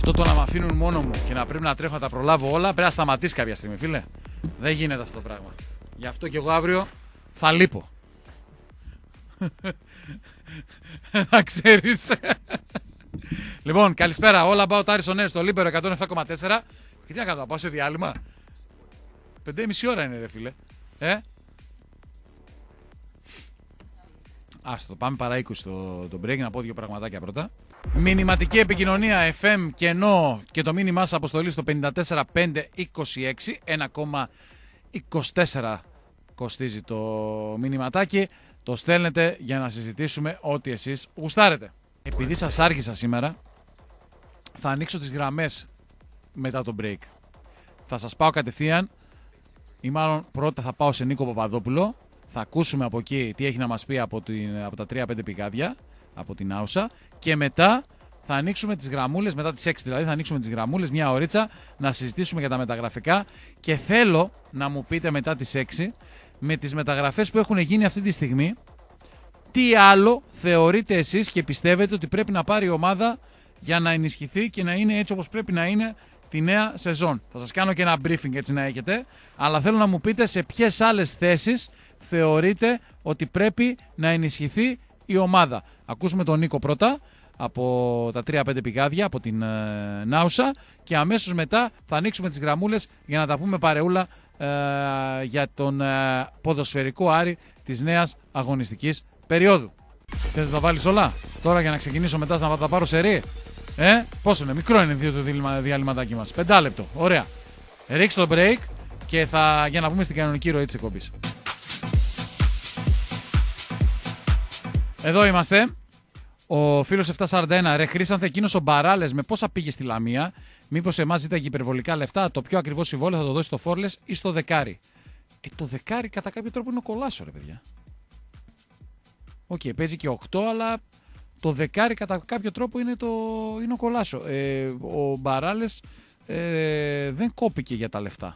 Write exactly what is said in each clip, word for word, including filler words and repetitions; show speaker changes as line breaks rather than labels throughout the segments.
Αυτό το να με αφήνουν μόνο μου και να πρέπει να τρέχω να τα προλάβω όλα, πρέπει να σταματήσει κάποια στιγμή, φίλε. Δεν γίνεται αυτό το πράγμα. Γι' αυτό και εγώ αύριο θα λείπω. Να ξέρεις. Λοιπόν, καλησπέρα. Όλα about Aris on Air στο Λίμπερο εκατόν επτά κόμμα τέσσερα. Και τι να κάνω, να πάω σε διάλειμμα. Πέντε και μισή ώρα είναι, ρε φίλε. Ε? Άστο, πάμε παρά είκοσι στο το break, να πω δύο πραγματάκια πρώτα. Μηνυματική επικοινωνία εφ εμ κενό και το μήνυμά σας αποστολή στο πέντε τέσσερα πέντε είκοσι έξι. ένα κόμμα είκοσι τέσσερα κοστίζει το μηνυματάκι. Το στέλνετε για να συζητήσουμε ό,τι εσείς γουστάρετε. Επειδή σας άργησα σήμερα, θα ανοίξω τις γραμμές μετά το break. Θα σας πάω κατευθείαν, ή μάλλον πρώτα θα πάω σε Νίκο Παπαδόπουλο. Θα ακούσουμε από εκεί τι έχει να μας πει από, την, από τα τρία πέντε πηγάδια, από την Άουσα. Και μετά θα ανοίξουμε τις γραμμούλες, μετά τις έξι δηλαδή, θα ανοίξουμε τις γραμμούλες, μια ωρίτσα, να συζητήσουμε για τα μεταγραφικά. Και θέλω να μου πείτε μετά τις έξι, με τις μεταγραφές που έχουν γίνει αυτή τη στιγμή, τι άλλο θεωρείτε εσείς και πιστεύετε ότι πρέπει να πάρει η ομάδα για να ενισχυθεί και να είναι έτσι όπως πρέπει να είναι τη νέα σεζόν. Θα σας κάνω και ένα briefing έτσι να έχετε, αλλά θέλω να μου πείτε σε ποιες άλλες θέσεις θεωρείτε ότι πρέπει να ενισχυθεί η ομάδα. Ακούσουμε τον Νίκο πρώτα από τα τρία πέντε πηγάδια, από την ε, Νάουσα, και αμέσως μετά θα ανοίξουμε τις γραμμούλες για να τα πούμε παρεούλα ε, για τον ε, ποδοσφαιρικό Άρη της νέας αγωνιστικής περίοδου. Θες να τα βάλεις όλα τώρα για να ξεκινήσω μετά να τα πάρω σε ρί? Ε, πόσο είναι, μικρό είναι δύο το διαλυματάκι μας. Πεντάλεπτο, ωραία. Ρίξτε το break και θα, για να πούμε στην κανονική ροή της εκπομπής. Εδώ είμαστε. Ο φίλος επτακόσια σαράντα ένα, ρε Χρήσανθε, εκείνος ο Μπαράλες με πόσα πήγε στη Λαμία? Μήπως εμάς ζήταγε υπερβολικά λεφτά? Το πιο ακριβό συμβόλαιο θα το δώσει στο Φόρλες ή στο Δεκάρι? Ε, το Δεκάρι κατά κάποιο τρόπο είναι ο Κολάσο, ρε παιδιά. Οκ, okay, παίζει και οκτώ, αλλά το Δεκάρι κατά κάποιο τρόπο είναι, το, είναι ο Κολάσο. Ε, ο Μπαράλες ε, δεν κόπηκε για τα λεφτά.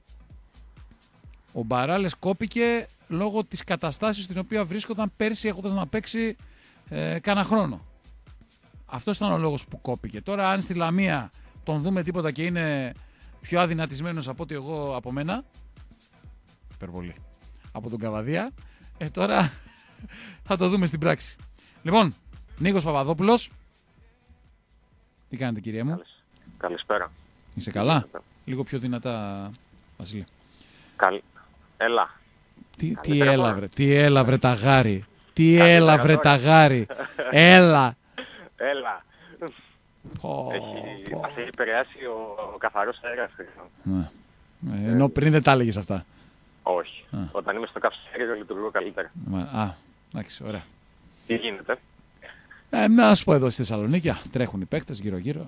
Ο Μπαράλες κόπηκε λόγω της καταστάσεως στην οποία βρίσκονταν πέρσι έχοντας να παίξει ε, κάνα χρόνο. Αυτός ήταν ο λόγος που κόπηκε. Τώρα αν στη Λαμία τον δούμε τίποτα και είναι πιο αδυνατισμένος από ότι εγώ από μένα, υπερβολή, από τον Καβαδία, ε, τώρα θα το δούμε στην πράξη. Λοιπόν, Νίκος Παπαδόπουλος. Τι κάνετε, κυρία μου?
Καλησπέρα.
Είσαι καλά? Καλησπέρα. Λίγο πιο δυνατά, Βασίλη.
Καλ... Έλα.
Τι, τι έλα βρε, τι έλα βρε τα γάρι. Τι έλα βρε τα γάρι. Έλα.
Έλα.
Πω,
έχει,
πω.
Μας έχει επηρεάσει ο, ο καθαρός αέρας.
Ναι. Ε, ενώ πριν δεν τα έλεγες αυτά.
Όχι.
Α.
Όταν είμαι στο καυσαέριο λειτουργώ καλύτερα.
Α, εντάξει, ωραία.
Τι γίνεται?
Ε, να σου πω, εδώ στη Θεσσαλονίκη τρέχουν οι παίκτες γύρω-γύρω.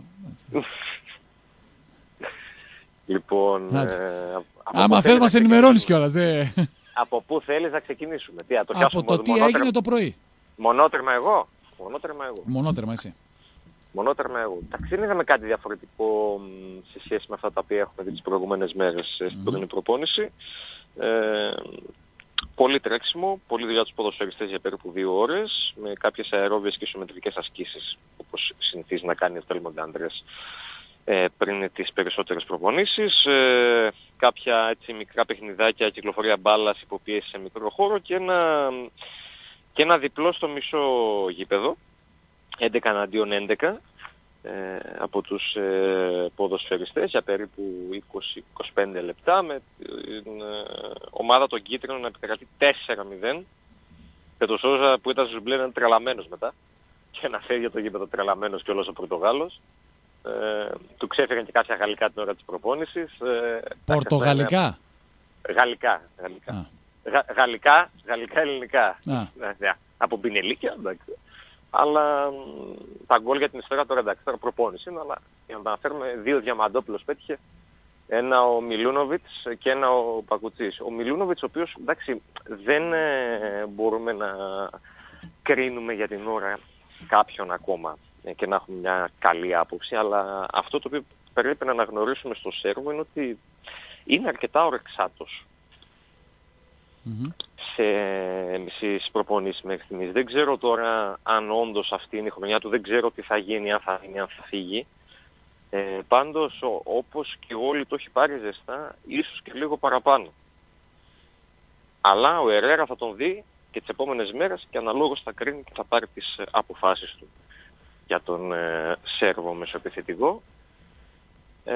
Λοιπόν, ε,
άμα θες μας ενημερώνεις κιόλας. Δε...
Από πού θέλεις να ξεκινήσουμε? Τι, το
από το τι μονότερμα... έγινε το πρωί.
Μονότερμα εγώ. Μονότερμα εγώ.
Μονότερμα εσύ.
Μονότερμα εγώ. Εντάξει, δεν είδαμε κάτι διαφορετικό σε σχέση με αυτά τα οποία έχουμε δει τις προηγούμενες μέρες στην πρώτη mm. προπόνηση. Ε, πολύ τρέξιμο, πολύ δουλειά τους ποδοσφαιριστές για περίπου δύο ώρες, με κάποιες αερόβιες και ισομετρικές ασκήσεις, όπως συνηθίζει να κάνει ο Τέλμον Άντρες ε, πριν τις περισσότερες προπονήσεις. Ε, κάποια έτσι μικρά παιχνιδάκια, κυκλοφορία μπάλας, υποπίεση σε μικρό χώρο και ένα, και ένα διπλό στο μισό γήπεδο, έντεκα εναντίον έντεκα. Ε, από τους ε, ποδοσφαιριστές για περίπου είκοσι με είκοσι πέντε λεπτά, με την ε, ομάδα των κίτρινων να επικρατεί τέσσερα μηδέν και το Σόζα που ήταν στους μπλε είναι τρελαμένος μετά και να φεύγει το γήπεδο τρελαμένος και όλος ο Πορτογάλος. Ε, του ξέφεραν και κάποια γαλλικά την ώρα της προπόνησης. Ε,
Πορτογαλικά?
Είναι... Γαλλικά, γαλλικά. Γα, γαλλικά, γαλλικά, ελληνικά. Ε, από πινελίκια, εντάξει. Αλλά τα γκολ για την ιστορία τώρα εντάξει, τώρα προπόνηση είναι, αλλά για να τα αναφέρουμε, δύο Διαμαντόπουλος πέτυχε, ένα ο Μιλούνοβιτς και ένα ο Πακουτσής. Ο Μιλούνοβιτς, ο οποίος εντάξει δεν ε, μπορούμε να κρίνουμε για την ώρα κάποιον ακόμα ε, και να έχουμε μια καλή άποψη, αλλά αυτό το οποίο πρέπει να αναγνωρίσουμε στο Σέρβο είναι ότι είναι αρκετά ορεξάτος. Mm-hmm. Σε στις προπονήσεις μέχρι στιγμής. Δεν ξέρω τώρα αν όντως αυτή είναι η χρονιά του, δεν ξέρω τι θα γίνει, αν θα γίνει, αν θα φύγει. Ε, πάντως, ο, όπως και όλοι το έχει πάρει ζεστά, ίσως και λίγο παραπάνω. Αλλά ο Ερέρα θα τον δει και τις επόμενες μέρες και αναλόγως θα κρίνει και θα πάρει τις ε, αποφάσεις του για τον ε, Σέρβο μεσοεπιθετικό. Ε,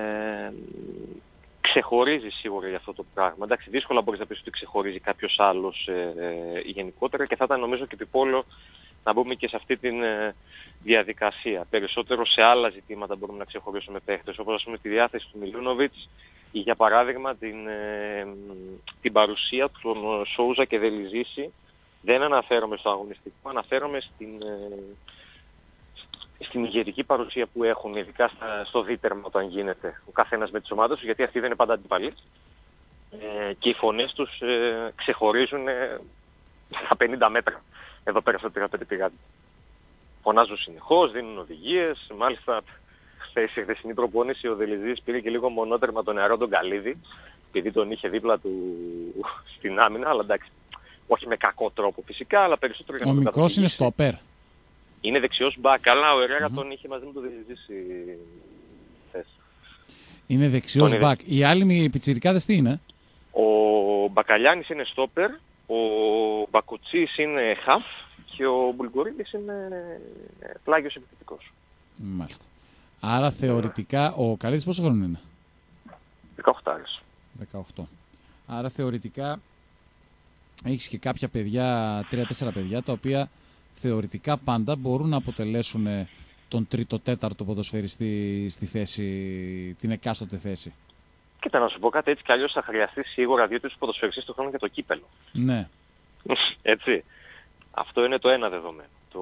ξεχωρίζει σίγουρα για αυτό το πράγμα. Εντάξει, δύσκολα μπορείς να πεις ότι ξεχωρίζει κάποιος άλλος ε, ε, γενικότερα και θα ήταν νομίζω και επιπόλαιο να μπούμε και σε αυτή τη ε, διαδικασία. Περισσότερο σε άλλα ζητήματα μπορούμε να ξεχωρίσουμε παίχτες, όπως ας πούμε τη διάθεση του Μιλούνοβιτς ή για παράδειγμα την, ε, την παρουσία του Σόουζα και Δελιζήση. Δεν αναφέρομαι στο αγωνιστικό, αναφέρομαι στην, ε, στην ηγετική παρουσία που έχουν, ειδικά στα, στο δίτερμα όταν γίνεται ο καθένας με τις ομάδες του, γιατί αυτοί δεν είναι πάντα αντιπαλοί. Ε, και οι φωνές τους ε, ξεχωρίζουν ε, στα πενήντα μέτρα εδώ πέρα στο τριάντα πέντε πηγάδι. Φωνάζουν συνεχώς, δίνουν οδηγίες. Μάλιστα, χθες η χθεσινή προπόνηση ο Δελιζής πήρε και λίγο μονότερμα τον νεαρό τον Καλίδη, επειδή τον είχε δίπλα του στην άμυνα, αλλά εντάξει, όχι με κακό τρόπο φυσικά, αλλά περισσότερο για να
Ο
τον
μικρός είναι στόπερ.
Είναι δεξιός μπακ, αλλά ο Ερέρα mm-hmm. τον είχε μαζί με τον Δελιζής χθες.
Είναι δεξιός μπακ. Οι άλλοι πιτσιρικάδες τι είναι?
Ο Μπακαλιάνης είναι στόπερ, ο Μπακουτσής είναι χαφ και ο Μπουλγκορίδης είναι πλάγιος επιθετικός.
Μάλιστα. Άρα θεωρητικά ο Καλίδης πόσο χρόνο είναι?
δεκαοκτώ άρες.
δεκαοκτώ. Άρα θεωρητικά έχεις και κάποια παιδιά, τρία τέσσερα παιδιά, τα οποία θεωρητικά πάντα μπορούν να αποτελέσουν τον τρίτο-τέταρτο ποδοσφαιριστή στη θέση, την εκάστοτε θέση.
Κοίτα, να σου πω κάτι, έτσι κι αλλιώς θα χρειαστεί σίγουρα δύο-τρεις ποδοσφαιριστές του χρόνου για το κύπελο.
Ναι.
Έτσι. Αυτό είναι το ένα δεδομένο. Το,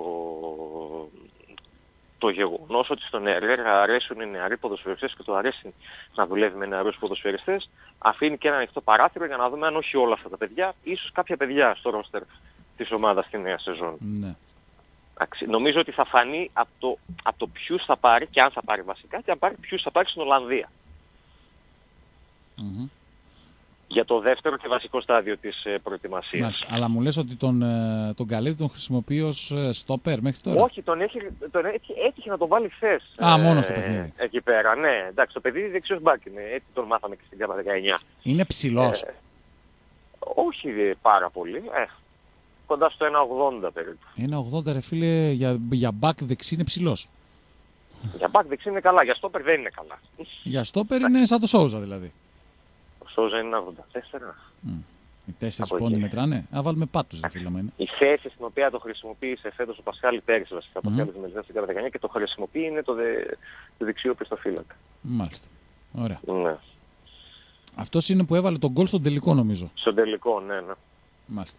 το γεγονός ότι στον Ερέρα αρέσουν οι νεαροί ποδοσφαιριστές και το αρέσει να δουλεύει με νεαρούς ποδοσφαιριστές, αφήνει και ένα ανοιχτό παράθυρο για να δούμε αν όχι όλα αυτά τα παιδιά, ίσως κάποια παιδιά στο ρόστερ της ομάδας στη νέα σεζόν.
Ναι.
Νομίζω ότι θα φανεί από το, από το ποιους θα πάρει και αν θα πάρει βασικά και αν πάρει ποιους θα πάρει στην Ολλανδία.
Mm-hmm.
Για το δεύτερο και βασικό στάδιο της ε, προετοιμασίας.
Μάλιστα. Αλλά μου λες ότι τον, ε, τον Καλίδη τον χρησιμοποιεί ως ε, στόπερ μέχρι τώρα?
Όχι, τον, έχει, τον έχει, έτυχε να τον βάλει χθες.
Α,
ε,
μόνο στο παιχνίδι.
Εκεί πέρα, ναι. Εντάξει, το παιδί δεξιός μπακ είναι. Έτσι τον μάθαμε και στην ΚΑΠΑ δεκαεννιά.
Είναι ψηλός?
Ε, όχι πάρα πολύ. Ε, κοντά στο ένα ογδόντα περίπου.
ένα ογδόντα ρε φίλε, για, για μπακ δεξί είναι ψηλός.
Για μπακ δεξί είναι καλά, για στόπερ δεν είναι καλά.
Για στόπερ είναι σαν το Σόουζα δηλαδή.
Ο Σόουζα είναι ογδόντα τέσσερα.
Mm. Οι τέσσερις πόντι μετράνε. Α, βάλουμε πάτους ρε φίλε μου είναι.
Η θέση στην οποία το χρησιμοποίησε φέτος ο Πασχάλη πέρυσι βασικά, mm-hmm. ο Πασχάλης με στην ΚΑΠΑ δεκαεννιά και το χρησιμοποιεί είναι το, δε, το δεξιό πιστοφύλακα.
Μάλιστα. Ωραία.
Ναι.
Αυτός είναι που έβαλε τον γκολ στον τελικό νομίζω.
Στον τελικό, ναι, ναι.
Μάλιστα.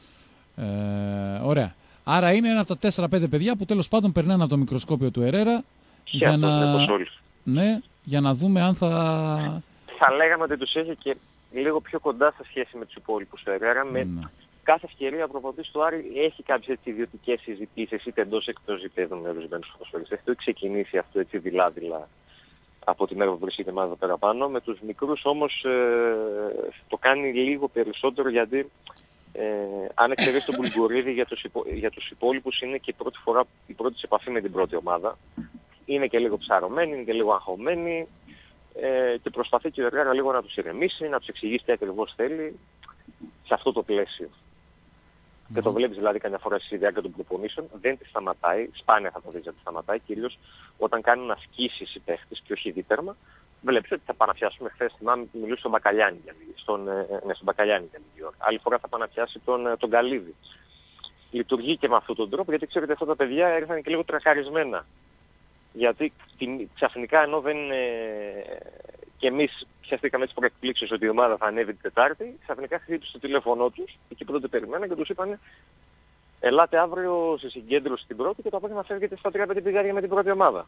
Ε, ωραία. Άρα είναι ένα από τα τέσσερα πέντε παιδιά που τέλος πάντων περνάνε από το μικροσκόπιο του Ερέρα για να... Ναι, για να δούμε αν θα...
Θα λέγαμε ότι τους έχει και λίγο πιο κοντά σε σχέση με τους υπόλοιπους του Ερέρα. Με
ναι.
κάθε ευκαιρία ο προπονητής του Άρη έχει κάποιες έτσι ιδιωτικές συζητήσεις είτε εντός εκτός γηπέδου με ορισμένους ποδοσφαιριστές. Το έχει ξεκινήσει αυτό έτσι δειλά-δειλά από τη μέρα που βρίσκεται μάλλον πέρα πάνω. Με τους μικρούς όμως ε, το κάνει λίγο περισσότερο γιατί ε, αν εξαιρέσει τον Μπουλγκορίδη για τους, υπο, για τους υπόλοιπους είναι και η πρώτη φορά η πρώτη σε επαφή με την πρώτη ομάδα. Είναι και λίγο ψαρωμένοι, είναι και λίγο αγχωμένοι ε, και προσπαθεί και ο Ερέρα λίγο να τους ηρεμήσει, να τους εξηγήσει τι ακριβώς θέλει σε αυτό το πλαίσιο. Mm. Και το βλέπεις δηλαδή καμιά φορά στη διάρκεια των προπονήσεων, δεν τη σταματάει, σπάνια θα το δεις να τη σταματάει, κυρίως όταν κάνουν ασκήσεις οι παίχτες και όχι δίτερμα. Βλέπεις ότι θα πάνε να πιάσουμε, χθες θυμάμαι μιλούσε στον Μπακαλιάνη, στον, ναι, στον Μπακαλιάνη για λίγη ώρα. Άλλη φορά θα πάνε να πιάσει τον, τον Καλίδη. Λειτουργεί και με αυτόν τον τρόπο γιατί ξέρετε αυτά τα παιδιά έρθαν και λίγο τρακαρισμένα. Γιατί ξαφνικά ενώ δεν είναι... και εμείς πιαστήκαμε έτσι προεκπλήξεις ότι η ομάδα θα ανέβει την Τετάρτη, ξαφνικά χτύπησε το τηλέφωνό τους, εκεί που δεν το περιμέναν και τους είπαν ελάτε αύριο σε συγκέντρωση στην πρώτη και το απόγευμα φεύγετε στα τρία πέντε πηγάδια με την πρώτη ομάδα.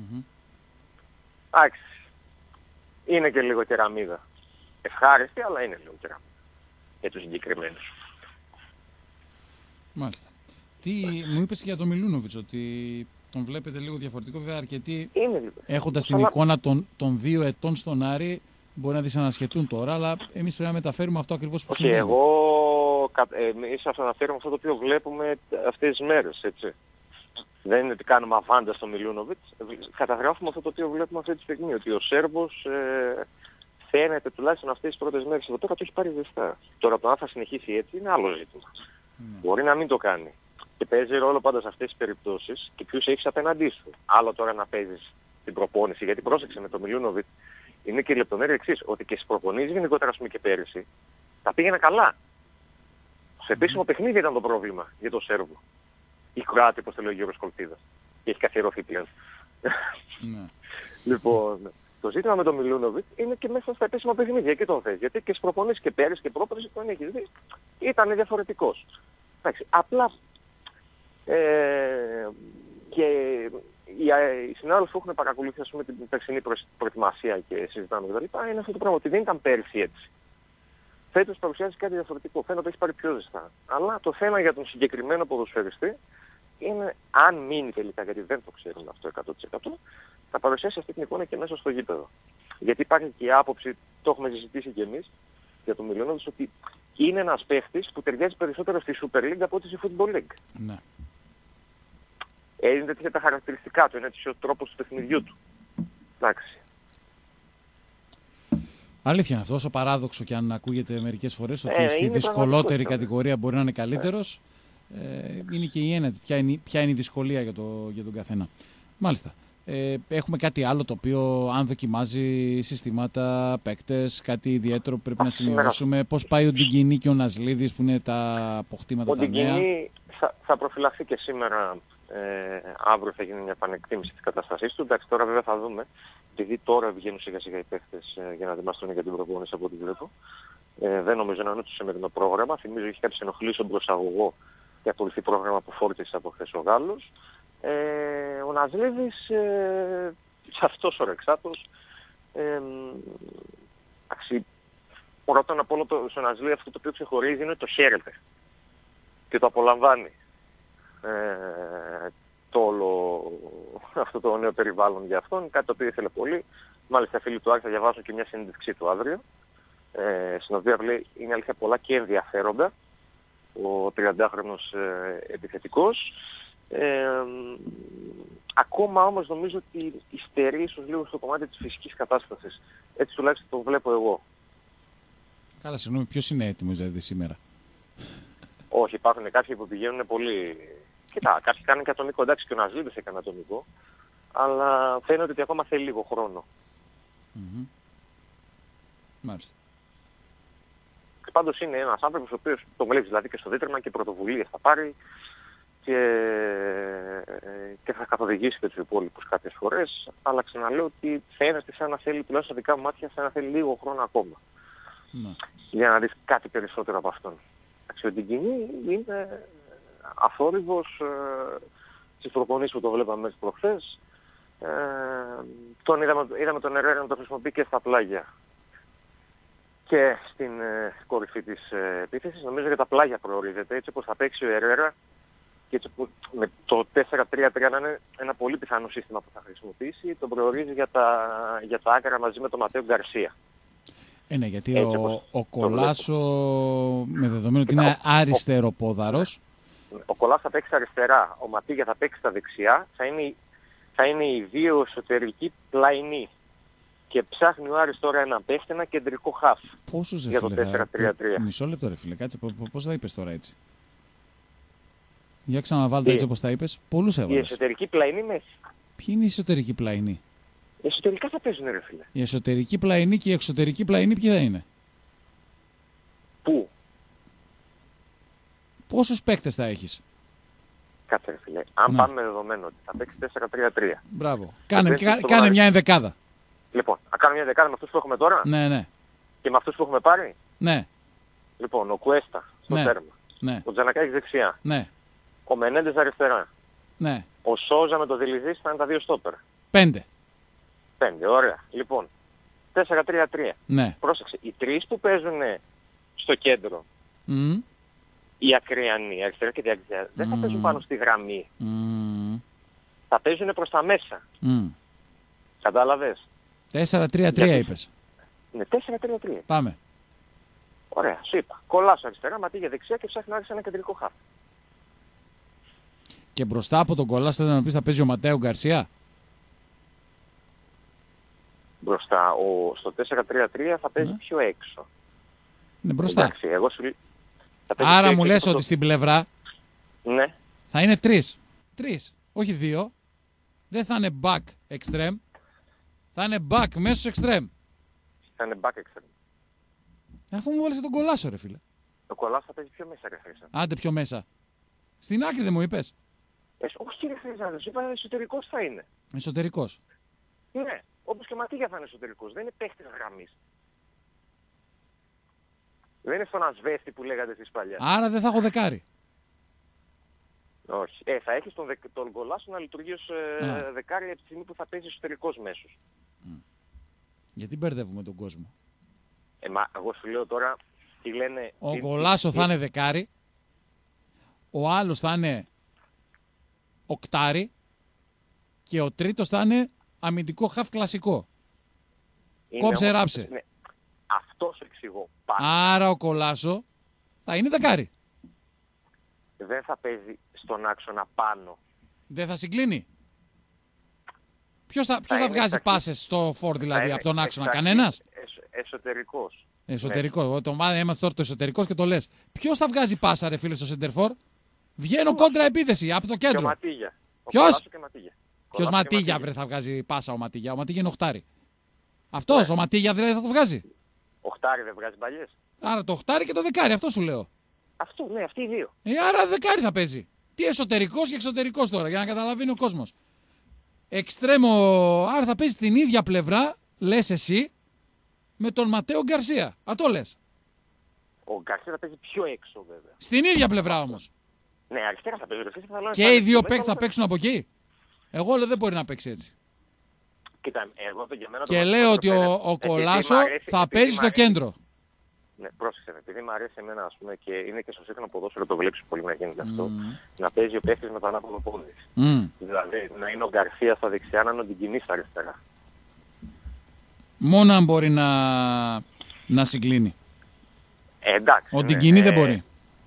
Εντάξει. Mm-hmm. Είναι και λίγο κεραμίδα. Ευχάριστη, αλλά είναι λίγο κεραμίδα. Για τους συγκεκριμένους.
Μάλιστα. Τι μου είπες για τον Μιλούνοβιτς, ότι τον βλέπετε λίγο διαφορετικό, βέβαια αρκετοί έχοντας την εικόνα των, των δύο ετών στον Άρη μπορεί να δυσανασχετούν τώρα, αλλά εμείς πρέπει να μεταφέρουμε αυτό ακριβώς που
okay,
συμβαίνει.
Εγώ εμείς αναφέρουμε αυτό το οποίο βλέπουμε αυτές τις μέρες, έτσι. Δεν είναι ότι κάνουμε αβάντα στο Μιλούνοβιτς. Καταγράφουμε αυτό το οποίο βλέπουμε αυτή τη στιγμή. Ότι ο Σέρβος ε, φαίνεται τουλάχιστον αυτές τις πρώτες μέρες εδώ πέρα το έχει πάρει ζεστά. Τώρα το αν θα συνεχίσει έτσι είναι άλλο ζήτημα. Mm. Μπορεί να μην το κάνει. Και παίζει ρόλο πάντα σε αυτές τις περιπτώσεις και ποιους έχεις απέναντί σου. Άλλο τώρα να παίζεις την προπόνηση. Γιατί πρόσεξε με το Μιλούνοβιτς είναι και η λεπτομέρεια εξής. Ότι και στις προπονήσεις γενικότερα ας πούμε και πέρυσι τα πήγαινε καλά. Σε επίσημο mm. παιχνίδι ήταν το πρόβλημα για τον Σέρβο. Η Κροάτη, όπως το λέει ο Γιώργος Κολτίδας. Και έχει καθιερωθεί πλέον. Mm. Λοιπόν, το ζήτημα με τον Μιλούνοβιτς είναι και μέσα στα επίσημα παιχνίδια. Εκεί τον θες. Γιατί και στις προπονήσεις και πέρυσι και πρόπερσι τον έχεις δει. Ήταν διαφορετικός. Εντάξει, απλά ε, και οι, οι συνάδελφοι που έχουν παρακολουθήσει ας πούμε, την περσινή προετοιμασία και συζητάμε κτλ. Είναι αυτό το πράγμα ότι δεν ήταν πέρσι έτσι. Φέτος παρουσιάζει κάτι διαφορετικό. Φαίνεται ότι έχει πάρει πιο ζεστά. Αλλά το θέμα για τον συγκεκριμένο ποδοσφαιριστή είναι αν μείνει τελικά, γιατί δεν το ξέρουμε αυτό εκατό τοις εκατό, θα παρουσιάσει αυτή την εικόνα και μέσα στο γήπεδο. Γιατί υπάρχει και η άποψη, το έχουμε συζητήσει και εμείς, για τον Μιλούνοβιτς, ότι είναι ένας παίχτης που ταιριάζει περισσότερο στη Super League από ότι στη Football League. Ναι. Είναι τέτοια τα χαρακτηριστικά του, είναι έτσι ο τρόπος του παιχνιδιού του. Εντάξει.
Αλήθεια είναι αυτό, όσο παράδοξο και αν ακούγεται μερικές φορές ότι ε, στη δυσκολότερη κατηγορία μπορεί να είναι καλύτερος, ε, είναι και η έννοια ποια είναι, ποια είναι η δυσκολία για, το, για τον καθένα. Μάλιστα. Ε, έχουμε κάτι άλλο το οποίο αν δοκιμάζει συστήματα, παίκτες, κάτι ιδιαίτερο που πρέπει Α, να σημειώσουμε. Σήμερα. Πώς πάει ο Ντιγκινή και ο Νασλίδης που είναι τα αποκτήματα
ο
τα νέα. Ο
Ντιγκινή θα, θα προφυλαχθεί και σήμερα, ε, αύριο θα γίνει μια επανεκτίμηση της κατάστασής του. Εντάξει, τώρα βέβαια θα δούμε. Επειδή τώρα βγαίνουν σιγά σιγά οι παίχτες ε, για να ετοιμαστούν για την προπόνηση από ό,τι βλέπω. Ε, δεν νομίζω να είναι το σημερινό πρόγραμμα. Θυμίζω έχει κάποιες ενοχλήσεις στον προσαγωγό και ακολουθεί πρόγραμμα που φόρτισε από χθες ο Γάλλος. Ε, ο Νασλίδης, ε, σε αυτός ο Ρεξάτος, ε, αξι, πρώτον απ' όλο το, στον Νασλίδη αυτό το οποίο ξεχωρίζει είναι το χαίρεται και το απολαμβάνει. Ε, το όλο αυτό το νέο περιβάλλον για αυτόν, κάτι το οποίο ήθελε πολύ. Μάλιστα φίλοι του Άρη θα διαβάσω και μια συνέντευξή του αύριο, ε, στην οποία λέει είναι αλήθεια πολλά και ενδιαφέροντα ο τριαντάχρονος ε, επιθετικός. Ε, ακόμα όμως νομίζω ότι υστερεί ίσως λίγο στο κομμάτι της φυσικής κατάστασης. Έτσι τουλάχιστον το βλέπω εγώ.
Καλά, συγγνώμη, ποιος είναι έτοιμος δηλαδή σήμερα?
Όχι, υπάρχουν κάποιοι που πηγαίνουν πολύ... Κοιτά, κάποιοι κάνουν και ατομικό, εντάξει και ο Νασλίδης έκανε ατομικό, αλλά φαίνεται ότι ακόμα θέλει λίγο χρόνο.
Mm-hmm. Μάλιστα.
Και πάντως είναι ένας άνθρωπος ο οποίος τον βλέπεις δηλαδή και στο δίτρεμα και πρωτοβουλίες θα πάρει και, και θα καθοδηγήσει και τους υπόλοιπους κάποιες φορές, αλλά ξαναλέω ότι φαίνεται σαν να θέλει, τουλάχιστον δικά μου μάτια, σαν να θέλει λίγο χρόνο ακόμα. Mm. Για να δεις κάτι περισσότερο από αυτόν. Ο Ντιγκινή είναι αθόρυβος ε, στις προπονήσεις που το βλέπαμε μέχρι προχθές. Ε, τον είδαμε, είδαμε τον Ερέρα να το χρησιμοποιεί και στα πλάγια και στην ε, κορυφή της ε, επίθεσης. Νομίζω για τα πλάγια προορίζεται, έτσι όπως θα παίξει ο Ερέρα και έτσι που με το τέσσερα τρία τρία να είναι ένα πολύ πιθανό σύστημα που θα χρησιμοποιήσει, τον προορίζει για τα, για τα άκρα μαζί με τον Ματέο Γκαρσία.
Ε, ναι, γιατί έτσι, ο, ο Κολάσο με δεδομένο ότι είναι αριστεροπόδαρος.
Ο, ο Κολάσο θα παίξει αριστερά, ο Ματίγια θα παίξει στα δεξιά, θα είναι, θα είναι οι δύο εσωτερικοί πλαϊνοί. Και ψάχνει ο Άρης τώρα ένα παίχτη, ένα κεντρικό χαφ.
Πόσους
για το τέσσερα τρία τρία.
Μισό λεπτό ρε φίλε, κάτσε, πώς θα είπες τώρα έτσι? Για ξαναβάλτε έτσι όπως τα είπες. Πολλούς έβαλες.
Η εσωτερική πλαϊνή μέση.
Ποιοι είναι οι εσωτερικοί πλαϊνοί?
Οι εσωτερικά θα παίζουν ρε φίλε.
Η εσωτερική πλαϊνή και η εξωτερική πλαϊνή ποια θα είναι?
Πού?
Πόσους παίκτες θα έχεις?
Κάτσε ρε φίλε. Αν να. πάμε με δεδομένο ότι θα παίξει τέσσερα τρία τρία.
Μπράβο. Κάνε, κα, κάνε μια ενδεκάδα.
Λοιπόν, να κάνουμε μια ενδεκάδα με αυτούς που έχουμε τώρα.
Ναι, ναι.
Και με αυτούς που έχουμε πάρει.
Ναι.
Λοιπόν, ο Κουέστα στο
ναι.
τέρμα.
Ναι.
Ο Τζανακάκης δεξιά.
Ναι.
Ο Μενέντες αριστερά.
Ναι.
Ο Σόζα με το Δηλιζής θα είναι τα δύο στόπερ.
Πέντε.
Πέντε, ωραία. Λοιπόν, τέσσερα τρία τρία.
Ναι.
Πρόσεξε, οι τρεις που παίζουν στο κέντρο,
mm.
οι ακριανοί, αριστερά και δεξιά, δεν θα mm. παίζουν πάνω στη γραμμή.
Mm.
Θα παίζουν προς τα μέσα.
Mm.
Κατάλαβες?
τέσσερα τρία τρία Γιατί... είπες.
Ναι, τέσσερα τρία τρία.
Πάμε.
Ωραία, σου είπα. Κολλάς αριστερά, Ματίγια δεξιά και ψάχνει να άρχισε ένα κεντρικό χάφ.
Και μπροστά από τον Κολάσο θέλει να πει θα παίζει ο Ματέο Γκαρσία.
Μπροστά. Ο, στο τέσσερα τρία τρία θα παίζει
ναι.
πιο έξω.
Ναι, μπροστά.
Εντάξει, εγώ σου...
Άρα μου λες ότι το... στην πλευρά
ναι.
θα είναι τρεις. Τρεις, όχι δύο. Δεν θα είναι back extreme. Θα είναι back μέσος extreme.
Θα είναι back extreme.
Αφού μου βάλεις τον Κολάσο ρε φίλε.
Το Κολάσο θα παίζει πιο μέσα ρε Χρήσα.
Άντε πιο μέσα. Στην άκρη δεν μου είπες.
Ε, όχι ρε Χρήσα, σου είπα εσωτερικός θα είναι.
Εσωτερικός.
Ναι, όπως και Ματίγια θα είναι εσωτερικός. Δεν είναι παίχτης γραμμής. Δεν είναι στον ασβέστη που λέγατε εσείς παλιά.
Άρα δεν θα έχω δεκάρι.
Όχι. Ε, θα έχεις τον, δε, τον Κολάσο να λειτουργεί ως ε, δεκάρι από τη στιγμή που θα παίζει εσωτερικός μέσος.
Mm. Γιατί μπερδεύουμε τον κόσμο.
Ε, μα εγώ σου λέω τώρα τι λένε...
Ο
τι,
Κολάσο
τι,
θα είναι δεκάρι. Ο άλλος θα είναι οκτάρι. Και ο τρίτος θα είναι αμυντικό χαφ κλασικό. Κόψε
όμως,
ράψε.
Ναι. Αυτό σου εξηγώ. Πάνω.
Άρα ο Κολάσο θα είναι δεκάρι.
Δεν θα παίζει στον άξονα πάνω.
Δεν θα συγκλίνει. Ποιος θα, ποιος
θα,
θα βγάζει
εξαρχή...
πάσες στο φορ δηλαδή από τον άξονα,
εξαρχή...
κανένας.
Εσ, εσωτερικός.
Εσωτερικό. Ναι. Το έμαθα τώρα το εσωτερικός και το λες. Ποιος θα βγάζει πάσα ρε φίλε στο σεντερφόρ. Βγαίνω κόντρα επίθεση από το κέντρο.
Και ο Ματίγια.
Ποιος?
Ματίγια.
Ποιος Ματίγια βρε θα βγάζει πάσα ο Ματίγια. Ο Ματίγια είναι οχτάρι. Αυτός ναι. Ο Ματίγια δηλαδή θα το βγάζει.
Οχτάρι δεν βγάζει παλιές.
Άρα το οχτάρι και το δεκάρι, αυτό σου λέω.
Αυτό, ναι, αυτοί οι δύο.
Ε, άρα δεκάρι θα παίζει. Τι εσωτερικός και εξωτερικός τώρα, για να καταλαβαίνει ο κόσμος. Εξτρέμο, άρα θα παίζει την ίδια πλευρά, λες εσύ, με τον Ματέο Γκαρσία. Αυτό λες.
Ο Γκαρσία θα παίζει πιο έξω βέβαια.
Στην ίδια πλευρά όμως.
Ναι, αριστερά θα παίζει. Θα
και οι δύο παίκτες θα παίξουν από εκεί. Εγώ λέω δεν μπορεί να παίξει έτσι.
Κοίτα, εγώ το για μένα
και
το
λέω ότι ο, ο Κολάσο αρέσει, θα παίζει στο κέντρο.
Ναι, πρόσεξε με. Επειδή μου αρέσει εμένα, ας πούμε, και είναι και στο σύγχρονο ποδόσφαιρο, το βλέπεις πολύ να γίνεται
mm.
αυτό, να παίζει ο παίκτης με το ανάποδο πόδι.
Mm.
Δηλαδή, να είναι ο Γκαρσία στα δεξιά, να είναι ο Ντιγκινής στα αριστερά.
Μόνο αν μπορεί να, να συγκλίνει.
Ε, εντάξει.
Ο
ναι,
Ντιγκινή
ε,
δεν μπορεί.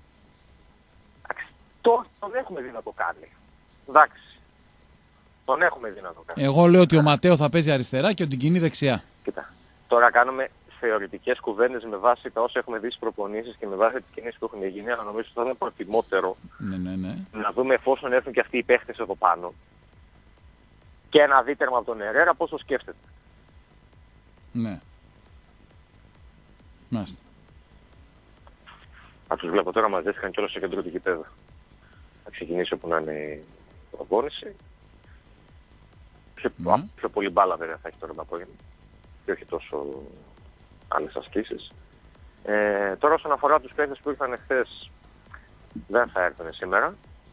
Το, τον έχουμε δει να το κάνει. Εντάξει. Τον έχουμε δει να το κάνει.
Εγώ λέω ότι ο Ματέο θα παίζει αριστερά και ο Ντιγκινή δεξιά.
Κοίτα. Τώρα κάνουμε θεωρητικές κουβέντες με βάση τα όσα έχουμε δει στις προπονήσεις και με βάση τις κινήσεις που έχουν γίνει, αλλά νομίζω ότι θα είναι προτιμότερο
ναι, ναι, ναι.
να δούμε εφόσον έρθουν και αυτοί οι παίχτες εδώ πάνω και ένα δίτερμα από τον Ερέρα πώς το σκέφτεται.
Ναι. Μάλιστα.
Θα τους βλέπω τώρα μαζεύτηκαν και όλο στο κέντρο του γηπέδου. Θα ξεκινήσει όπου να είναι η προπόνηση. Πιο,
ναι.
πιο πολύ μπάλα βέβαια θα έχει τώρα το απόγευμα και όχι τόσο άλλες ασκήσεις. Ε, τώρα όσον αφορά τους παίκτες που ήρθαν χθες, δεν θα έρθουν σήμερα.